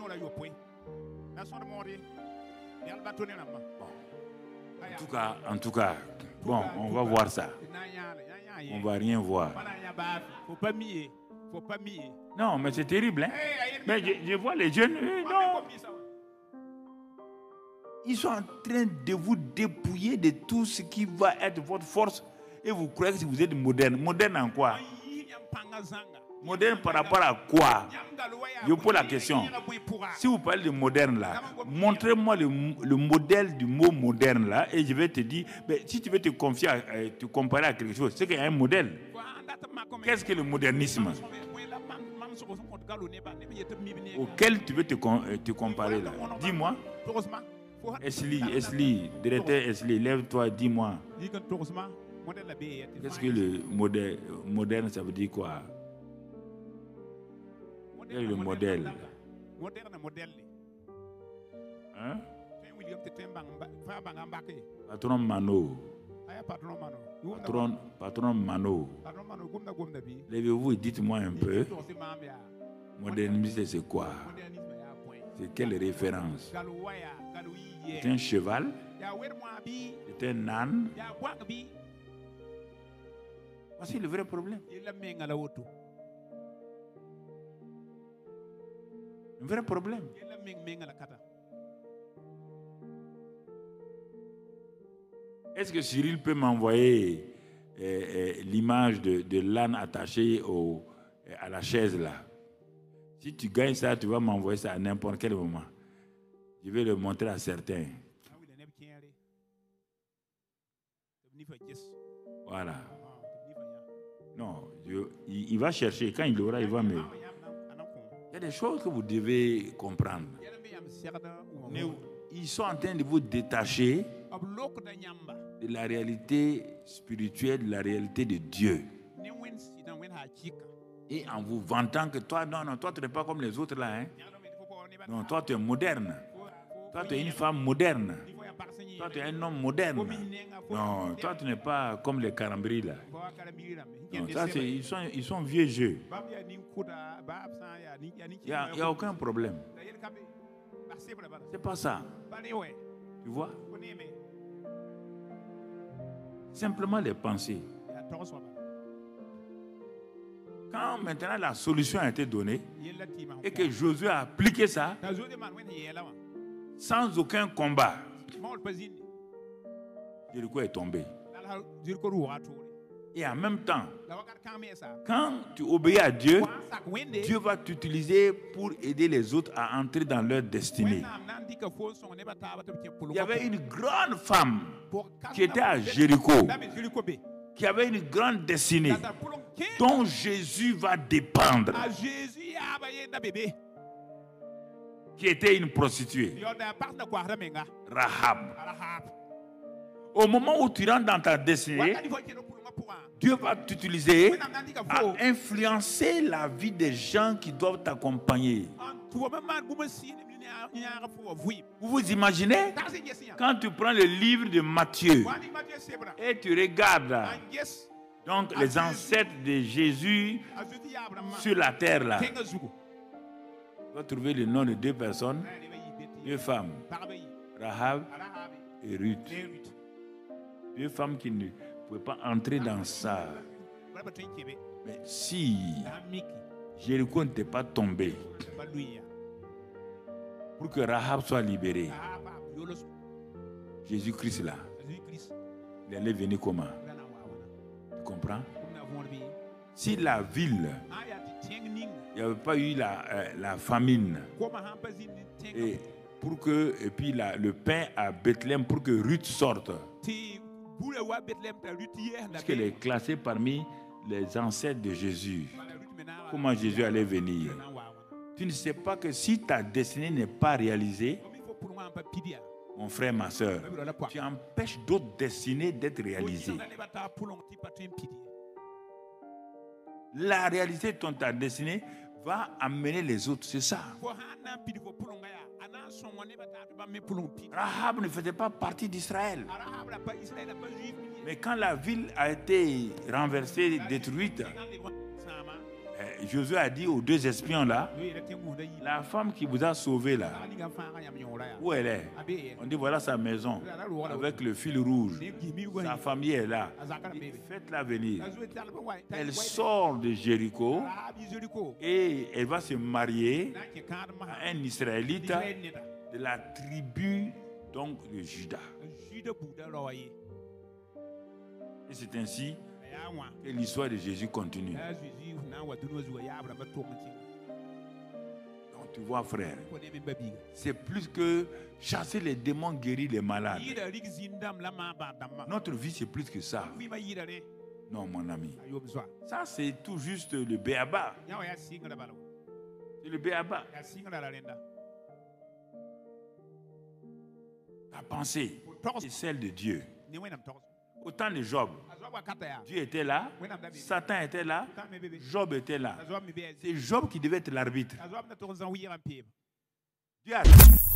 En tout cas, en tout cas, bon, on va voir ça. On va rien voir. Non, mais c'est terrible, hein? Mais je, je vois les jeunes, eux, non. Ils sont en train de vous dépouiller de tout ce qui va être votre force. Et vous croyez que vous êtes moderne. Moderne en quoi? Moderne par rapport à quoi? Je vous pose la question. Si vous parlez de moderne là, montrez-moi le, le modèle du mot moderne là et je vais te dire, mais si tu veux te confier, à, te comparer à quelque chose, c'est qu'il y a un modèle. Qu'est-ce que le modernisme auquel tu veux te, te comparer là? Dis-moi. Esli, Esli, directeur Esli, lève-toi, dis-moi. Qu'est-ce que le modèle, moderne, ça veut dire quoi? Quel est le modèle? Hein? Patron Mano. Patron, patron Mano. Levez-vous et dites-moi un peu. Modernisme, c'est quoi? C'est quelle référence? C'est un cheval? C'est un âne? Voici le vrai problème. Le vrai problème. Est-ce que Cyril peut m'envoyer euh, euh, l'image de, de l'âne attaché au, à la chaise là? Si tu gagnes ça, tu vas m'envoyer ça à n'importe quel moment. Je vais le montrer à certains. Voilà. Non, je, il, il va chercher. Quand il l'aura, il va me... Il y a des choses que vous devez comprendre. Mais ils sont en train de vous détacher de la réalité spirituelle, de la réalité de Dieu. Et en vous vantant que toi, non, non, toi tu n'es pas comme les autres là. Hein? Non, toi tu es moderne. Toi tu es une femme moderne. Toi tu es un homme moderne. Non, toi tu n'es pas comme les carambris là. Non, ça, ils, sont, ils sont vieux jeux. Il n'y a, a aucun problème. C'est pas ça. Tu vois? Simplement les pensées. Quand maintenant la solution a été donnée et que Josué a appliqué ça sans aucun combat, Jéricho est tombé. Et en même temps, quand tu obéis à Dieu, Dieu va t'utiliser pour aider les autres à entrer dans leur destinée. Il y avait une grande femme qui était à Jéricho, qui avait une grande destinée, dont Jésus va dépendre, qui était une prostituée, Rahab. Au moment où tu rentres dans ta destinée, Dieu va t'utiliser à influencer la vie des gens qui doivent t'accompagner. Vous vous imaginez? Quand tu prends le livre de Matthieu et tu regardes donc les ancêtres de Jésus sur la terre là, tu vas trouver le nom de deux personnes, deux femmes, Rahab et Ruth. Deux femmes qui ne pouvaient pas entrer dans ça. Mais si Jéricho n'était pas tombé, pour que Rahab soit libérée, Jésus-Christ là, il allait venir comment? Tu comprends? Si la ville, il n'y avait pas eu la, euh, la famine, et, pour que, et puis la, le pain à Bethléem pour que Ruth sorte, parce qu'elle est classée parmi les ancêtres de Jésus. Comment Jésus allait venir? Tu ne sais pas que si ta destinée n'est pas réalisée, mon frère, ma soeur, tu empêches d'autres destinées d'être réalisées. La réalité de ton, ta destinée va amener les autres, c'est ça. Rahab ne faisait pas partie d'Israël. Mais quand la ville a été renversée, détruite, eh, Josué a dit aux deux espions là, la femme qui vous a sauvé là, où elle est? On dit voilà sa maison avec le fil rouge. Sa famille est là. Faites-la venir. Elle sort de Jéricho et elle va se marier à un Israélite de la tribu donc de Juda. Et c'est ainsi que l'histoire de Jésus continue. Donc tu vois frère, c'est plus que chasser les démons, guérir les malades. Notre vie c'est plus que ça. Non mon ami. Ça c'est tout juste le béaba. C'est le béaba. Ta pensée est celle de Dieu. Au temps de Job, Dieu était là, Satan était là, Job était là. C'est Job qui devait être l'arbitre. Dieu a